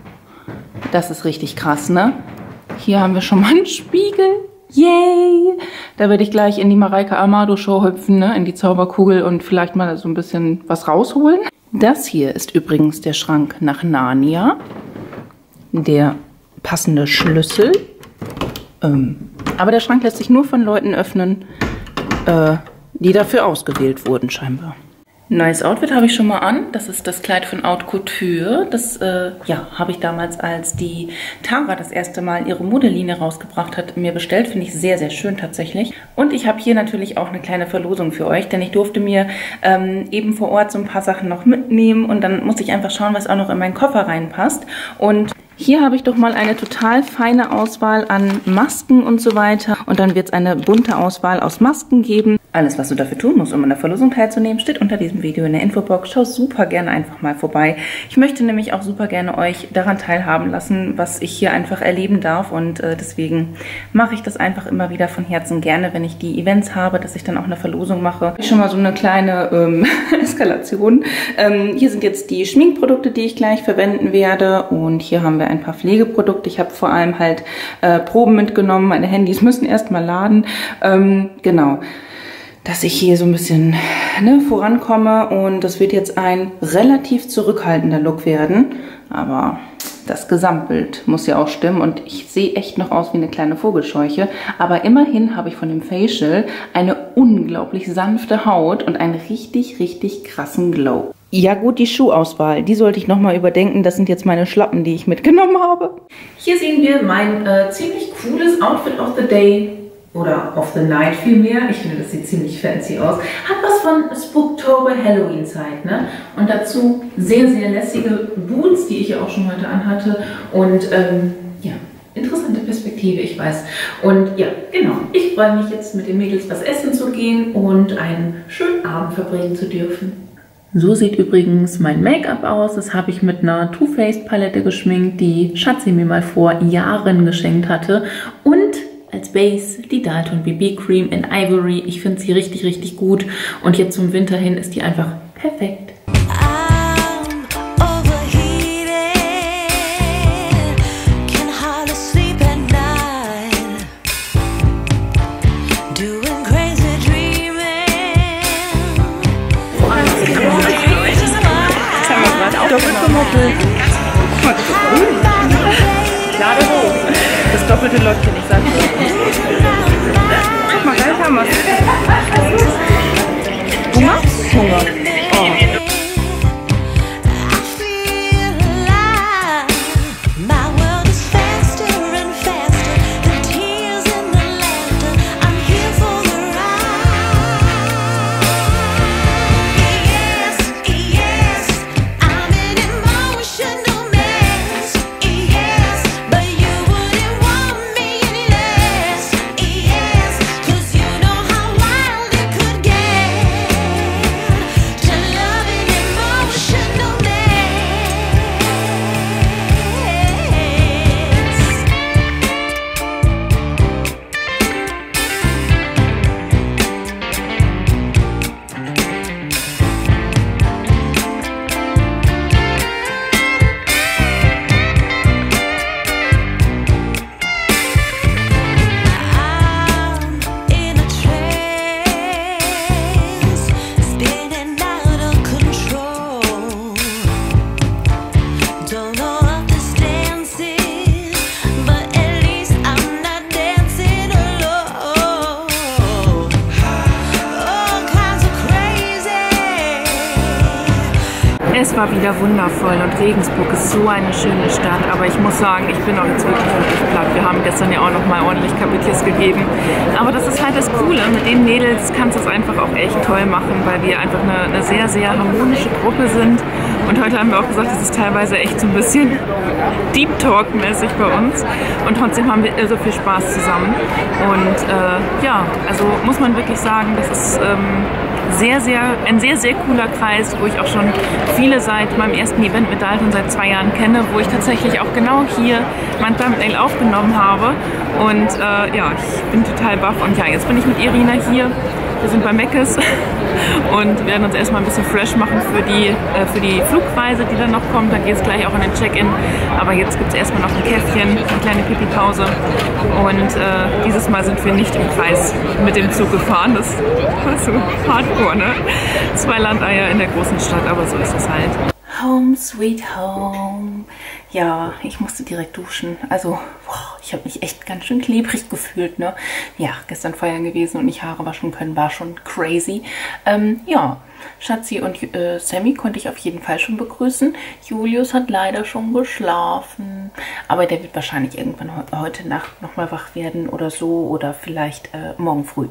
Das ist richtig krass, ne? Hier haben wir schon mal einen Spiegel. Yay! Da werde ich gleich in die Mareike Amado Show hüpfen, ne? In die Zauberkugel und vielleicht mal so ein bisschen was rausholen. Das hier ist übrigens der Schrank nach Narnia. Der passende Schlüssel. Ähm, aber der Schrank lässt sich nur von Leuten öffnen, äh, die dafür ausgewählt wurden scheinbar. Neues Outfit habe ich schon mal an. Das ist das Kleid von Haute Couture. Das äh, ja, habe ich damals, als die Tara das erste Mal ihre Modelinie rausgebracht hat, mir bestellt. Finde ich sehr, sehr schön tatsächlich. Und ich habe hier natürlich auch eine kleine Verlosung für euch, denn ich durfte mir ähm, eben vor Ort so ein paar Sachen noch mitnehmen und dann musste ich einfach schauen, was auch noch in meinen Koffer reinpasst. Und hier habe ich doch mal eine total feine Auswahl an Masken und so weiter. Und dann wird es eine bunte Auswahl aus Masken geben. Alles, was du dafür tun musst, um an der Verlosung teilzunehmen, steht unter diesem Video in der Infobox. Schau super gerne einfach mal vorbei. Ich möchte nämlich auch super gerne euch daran teilhaben lassen, was ich hier einfach erleben darf. Und äh, deswegen mache ich das einfach immer wieder von Herzen gerne, wenn ich die Events habe, dass ich dann auch eine Verlosung mache. Schon mal so eine kleine ähm, Eskalation. Ähm, hier sind jetzt die Schminkprodukte, die ich gleich verwenden werde. Und hier haben wir ein paar Pflegeprodukte. Ich habe vor allem halt äh, Proben mitgenommen. Meine Handys müssen erstmal laden. Ähm, genau. Dass ich hier so ein bisschen ne, vorankomme und das wird jetzt ein relativ zurückhaltender Look werden, aber das Gesamtbild muss ja auch stimmen und ich sehe echt noch aus wie eine kleine Vogelscheuche, aber immerhin habe ich von dem Facial eine unglaublich sanfte Haut und einen richtig, richtig krassen Glow. Ja gut, die Schuhauswahl, die sollte ich nochmal überdenken. Das sind jetzt meine Schlappen, die ich mitgenommen habe. Hier sehen wir mein äh, ziemlich cooles Outfit of the Day. Oder of the Night vielmehr. Ich finde, das sieht ziemlich fancy aus. Hat was von Spooktober Halloween-Zeit, ne? Und dazu sehr, sehr lässige Boots, die ich ja auch schon heute anhatte. Und ähm, ja, interessante Perspektive, ich weiß. Und ja, genau. Ich freue mich jetzt mit den Mädels was essen zu gehen und einen schönen Abend verbringen zu dürfen. So sieht übrigens mein Make-up aus. Das habe ich mit einer Too Faced Palette geschminkt, die Schatzi mir mal vor Jahren geschenkt hatte. Und als Base die Dalton B B Cream in Ivory. Ich finde sie richtig, richtig gut. Und jetzt zum Winter hin ist die einfach perfekt. Das Doppelte läuft hier nicht, sag ich. Guck mal, gleich haben wir es. Hunger? Hunger. Oh. To war wieder wundervoll und Regensburg ist so eine schöne Stadt, aber ich muss sagen, ich bin auch jetzt wirklich, wirklich platt. Wir haben gestern ja auch noch mal ordentlich Kapitels gegeben, aber das ist halt das Coole, mit den Mädels kannst du es einfach auch echt toll machen, weil wir einfach eine, eine sehr, sehr harmonische Gruppe sind und heute haben wir auch gesagt, es ist teilweise echt so ein bisschen Deep Talk-mäßig bei uns und trotzdem haben wir irre viel Spaß zusammen und äh, ja, also muss man wirklich sagen, das ist ähm, sehr, sehr, ein sehr, sehr cooler Kreis, wo ich auch schon viele seit meinem ersten Event mit Dalton seit zwei Jahren kenne, wo ich tatsächlich auch genau hier mein Thumbnail aufgenommen habe und äh, ja, ich bin total baff und ja, jetzt bin ich mit Irina hier. Wir sind bei Meckes und werden uns erstmal ein bisschen fresh machen für die, äh, für die Flugreise, die dann noch kommt. Dann geht es gleich auch in den Check-in. Aber jetzt gibt es erstmal noch ein Käffchen, eine kleine Pipi-Pause. Und äh, dieses Mal sind wir nicht im Kreis mit dem Zug gefahren. Das war so hardcore, ne? Zwei Landeier in der großen Stadt, aber so ist es halt. Home sweet home. Ja, ich musste direkt duschen. Also, boah, ich habe mich echt ganz schön klebrig gefühlt, ne? Ja, gestern feiern gewesen und nicht Haare waschen können, war schon crazy. Ähm, ja, Schatzi und äh, Sammy konnte ich auf jeden Fall schon begrüßen. Julius hat leider schon geschlafen, aber der wird wahrscheinlich irgendwann heute Nacht nochmal wach werden oder so oder vielleicht äh, morgen früh.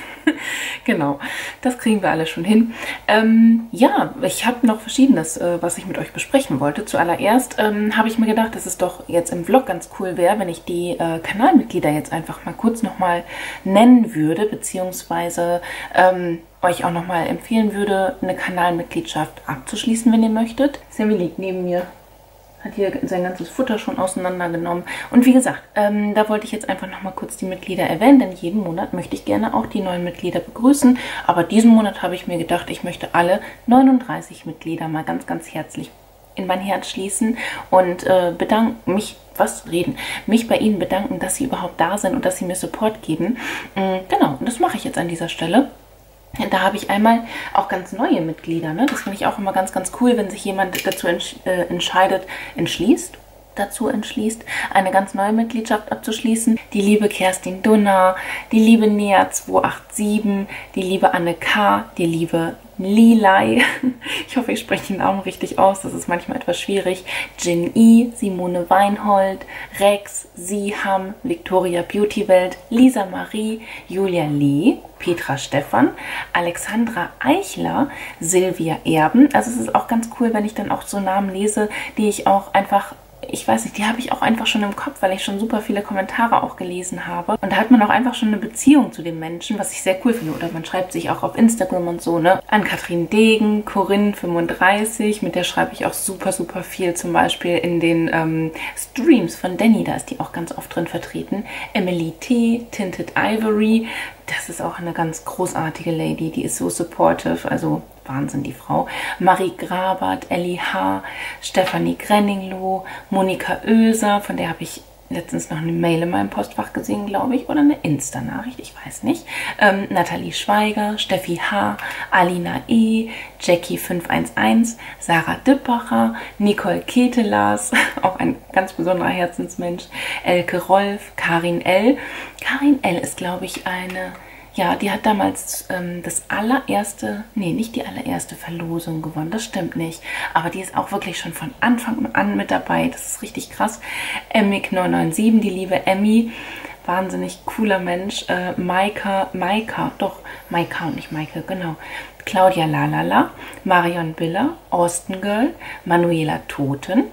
Genau, das kriegen wir alle schon hin. Ähm, ja, ich habe noch Verschiedenes, äh, was ich mit euch besprechen wollte. Zuallererst ähm, habe ich mir gedacht, dass es doch jetzt im Vlog ganz cool wäre, wenn ich die äh, Kanalmitglieder jetzt einfach mal kurz nochmal nennen würde, beziehungsweise ähm, euch auch nochmal empfehlen würde, eine Kanalmitgliedschaft abzuschließen, wenn ihr möchtet. Sammy liegt neben mir. Hat hier sein ganzes Futter schon auseinandergenommen. Und wie gesagt, ähm, da wollte ich jetzt einfach nochmal kurz die Mitglieder erwähnen, denn jeden Monat möchte ich gerne auch die neuen Mitglieder begrüßen. Aber diesen Monat habe ich mir gedacht, ich möchte alle neununddreißig Mitglieder mal ganz, ganz herzlich in mein Herz schließen und äh, bedanken mich, was reden, mich bei Ihnen bedanken, dass Sie überhaupt da sind und dass Sie mir Support geben. Ähm, genau, und das mache ich jetzt an dieser Stelle. Da habe ich einmal auch ganz neue Mitglieder. Ne? Das finde ich auch immer ganz, ganz cool, wenn sich jemand dazu entsch äh, entscheidet, entschließt, dazu entschließt, eine ganz neue Mitgliedschaft abzuschließen. Die liebe Kerstin Dunner, die liebe Nea zwei acht sieben, die liebe Anne K., die liebe Lilei, ich hoffe, ich spreche den Namen richtig aus, das ist manchmal etwas schwierig, Jin I, Simone Weinhold, Rex, Siham, Victoria Beautywelt, Lisa Marie, Julia Lee, Petra Stephan, Alexandra Eichler, Silvia Erben. Also es ist auch ganz cool, wenn ich dann auch so Namen lese, die ich auch einfach, ich weiß nicht, die habe ich auch einfach schon im Kopf, weil ich schon super viele Kommentare auch gelesen habe. Und da hat man auch einfach schon eine Beziehung zu den Menschen, was ich sehr cool finde. Oder man schreibt sich auch auf Instagram und so, ne? An Katrin Degen, Corinne fünfunddreißig, mit der schreibe ich auch super, super viel. Zum Beispiel in den ähm, Streams von Danny, da ist die auch ganz oft drin vertreten. Emily T, Tinted Ivory, das ist auch eine ganz großartige Lady, die ist so supportive, also Wahnsinn, die Frau. Marie Grabert, Ellie H., Stefanie Grenningloh, Monika Oeser, von der habe ich letztens noch eine Mail in meinem Postfach gesehen, glaube ich, oder eine Insta-Nachricht, ich weiß nicht. Ähm, Nathalie Schweiger, Steffi H., Alina E., Jackie fünf eins eins, Sarah Dippacher, Nicole Ketelas, auch ein ganz besonderer Herzensmensch, Elke Rolf, Karin L. Karin L. ist, glaube ich, eine... Ja, die hat damals ähm, das allererste, nee, nicht die allererste Verlosung gewonnen, das stimmt nicht. Aber die ist auch wirklich schon von Anfang an mit dabei, das ist richtig krass. Emmik neun neun sieben, die liebe Emmy, wahnsinnig cooler Mensch. Äh, Maika, Maika, doch, Maika und nicht Maike, genau. Claudia Lalala, Marion Biller, Austin Girl, Manuela Toten,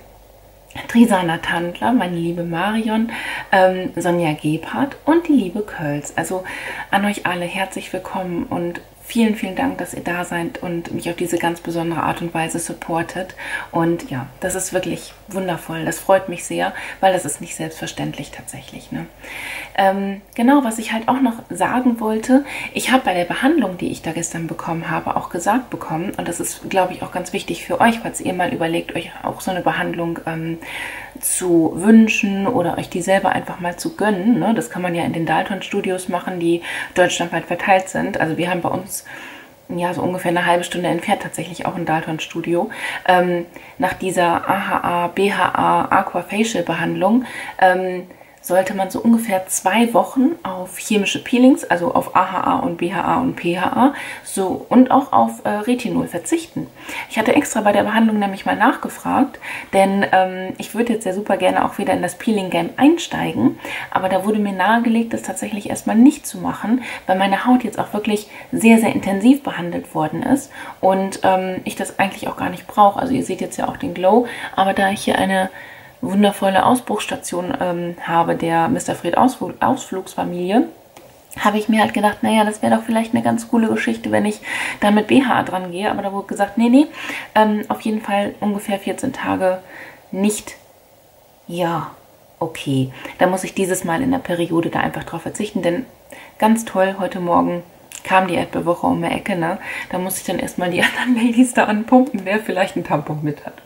Trisana Tandler, meine liebe Marion, ähm, Sonja Gebhardt und die liebe Curls. Also an euch alle herzlich willkommen und vielen, vielen Dank, dass ihr da seid und mich auf diese ganz besondere Art und Weise supportet. Und ja, das ist wirklich wundervoll. Das freut mich sehr, weil das ist nicht selbstverständlich tatsächlich. Ne? Ähm, genau, was ich halt auch noch sagen wollte, ich habe bei der Behandlung, die ich da gestern bekommen habe, auch gesagt bekommen, und das ist, glaube ich, auch ganz wichtig für euch, falls ihr mal überlegt, euch auch so eine Behandlung ähm, zu wünschen oder euch die selber einfach mal zu gönnen. Ne? Das kann man ja in den Dalton-Studios machen, die deutschlandweit verteilt sind. Also wir haben bei uns ja so ungefähr eine halbe Stunde entfernt tatsächlich auch ein Dalton-Studio. Ähm, nach dieser A H A, B H A, Aquafacial-Behandlung ähm, sollte man so ungefähr zwei Wochen auf chemische Peelings, also auf A H A und B H A und P H A so, und auch auf äh, Retinol verzichten. Ich hatte extra bei der Behandlung nämlich mal nachgefragt, denn ähm, ich würde jetzt ja super gerne auch wieder in das Peeling-Game einsteigen, aber da wurde mir nahegelegt, das tatsächlich erstmal nicht zu machen, weil meine Haut jetzt auch wirklich sehr, sehr intensiv behandelt worden ist und ähm, ich das eigentlich auch gar nicht brauche. Also ihr seht jetzt ja auch den Glow, aber da ich hier eine wundervolle Ausbruchsstation ähm, habe, der Mister Fred Ausfl Ausflugsfamilie, habe ich mir halt gedacht, naja, das wäre doch vielleicht eine ganz coole Geschichte, wenn ich da mit B H A dran gehe. Aber da wurde gesagt, nee, nee, ähm, auf jeden Fall ungefähr vierzehn Tage nicht. Ja, okay. Da muss ich dieses Mal in der Periode da einfach drauf verzichten, denn ganz toll, heute Morgen kam die Erdbeerwoche um die Ecke, ne? Da muss ich dann erstmal die anderen Ladies da anpumpen, wer vielleicht einen Tampon mit hat.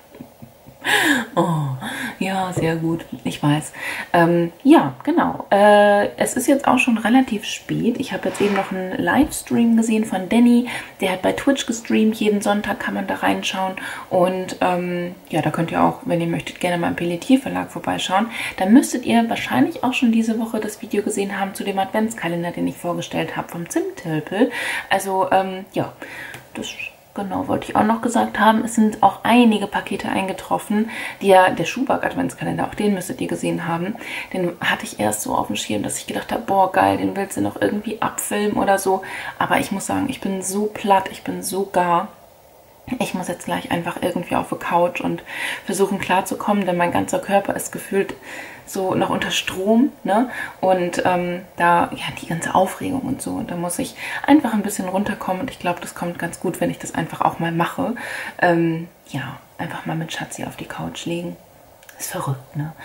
Oh, ja, sehr gut, ich weiß. Ähm, ja, genau. Äh, es ist jetzt auch schon relativ spät. Ich habe jetzt eben noch einen Livestream gesehen von Danny. Der hat bei Twitch gestreamt. Jeden Sonntag kann man da reinschauen. Und ähm, ja, da könnt ihr auch, wenn ihr möchtet, gerne mal im Pelletier Verlag vorbeischauen. Da müsstet ihr wahrscheinlich auch schon diese Woche das Video gesehen haben zu dem Adventskalender, den ich vorgestellt habe vom Zimttölpel. Also, ähm, ja, das genau, wollte ich auch noch gesagt haben. Es sind auch einige Pakete eingetroffen, die ja, der Schuhbag-Adventskalender, auch den müsstet ihr gesehen haben. Den hatte ich erst so auf dem Schirm, dass ich gedacht habe, boah, geil, den willst du noch irgendwie abfilmen oder so. Aber ich muss sagen, ich bin so platt, ich bin so gar. Ich muss jetzt gleich einfach irgendwie auf die Couch und versuchen klarzukommen, denn mein ganzer Körper ist gefühlt so noch unter Strom, ne? Und ähm, da, ja, die ganze Aufregung und so. Und da muss ich einfach ein bisschen runterkommen und ich glaube, das kommt ganz gut, wenn ich das einfach auch mal mache. Ähm, ja, einfach mal mit Schatzi auf die Couch legen. Ist verrückt, ne?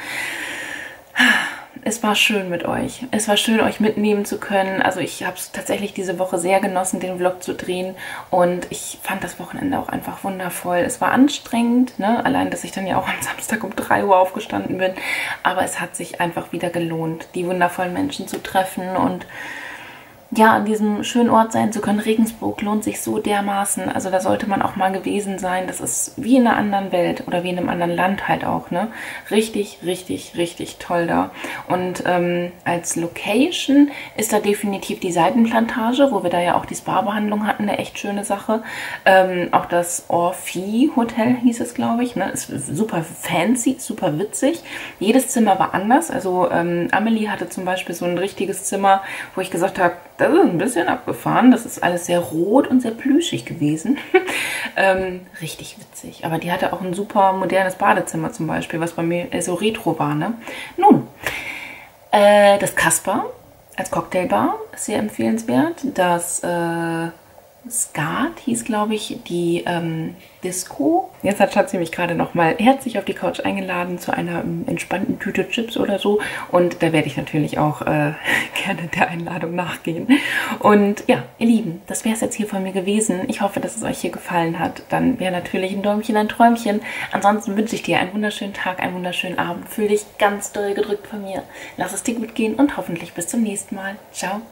Es war schön mit euch. Es war schön, euch mitnehmen zu können. Also ich habe es tatsächlich diese Woche sehr genossen, den Vlog zu drehen. Und ich fand das Wochenende auch einfach wundervoll. Es war anstrengend, ne? Allein, dass ich dann ja auch am Samstag um drei Uhr aufgestanden bin. Aber es hat sich einfach wieder gelohnt, die wundervollen Menschen zu treffen und ja, an diesem schönen Ort sein zu können. Regensburg lohnt sich so dermaßen. Also da sollte man auch mal gewesen sein. Das ist wie in einer anderen Welt oder wie in einem anderen Land halt auch, ne? Richtig, richtig, richtig toll da. Und ähm, als Location ist da definitiv die Seidenplantage, wo wir da ja auch die Spa-Behandlung hatten, eine echt schöne Sache. Ähm, auch das Orphy Hotel hieß es, glaube ich, ne? Ist super fancy, super witzig. Jedes Zimmer war anders. Also ähm, Amelie hatte zum Beispiel so ein richtiges Zimmer, wo ich gesagt habe, das ist ein bisschen abgefahren. Das ist alles sehr rot und sehr plüschig gewesen. ähm, richtig witzig. Aber die hatte auch ein super modernes Badezimmer zum Beispiel, was bei mir so retro war, ne? Nun, äh, das Kasper als Cocktailbar ist sehr empfehlenswert. Das äh, Skat hieß, glaube ich, die ähm, Disco. Jetzt hat Schatzi mich gerade noch mal herzlich auf die Couch eingeladen zu einer ähm, entspannten Tüte Chips oder so. Und da werde ich natürlich auch äh, gerne der Einladung nachgehen. Und ja, ihr Lieben, das wäre es jetzt hier von mir gewesen. Ich hoffe, dass es euch hier gefallen hat. Dann wäre natürlich ein Däumchen ein Träumchen. Ansonsten wünsche ich dir einen wunderschönen Tag, einen wunderschönen Abend. Fühl dich ganz doll gedrückt von mir. Lass es dir gut gehen und hoffentlich bis zum nächsten Mal. Ciao.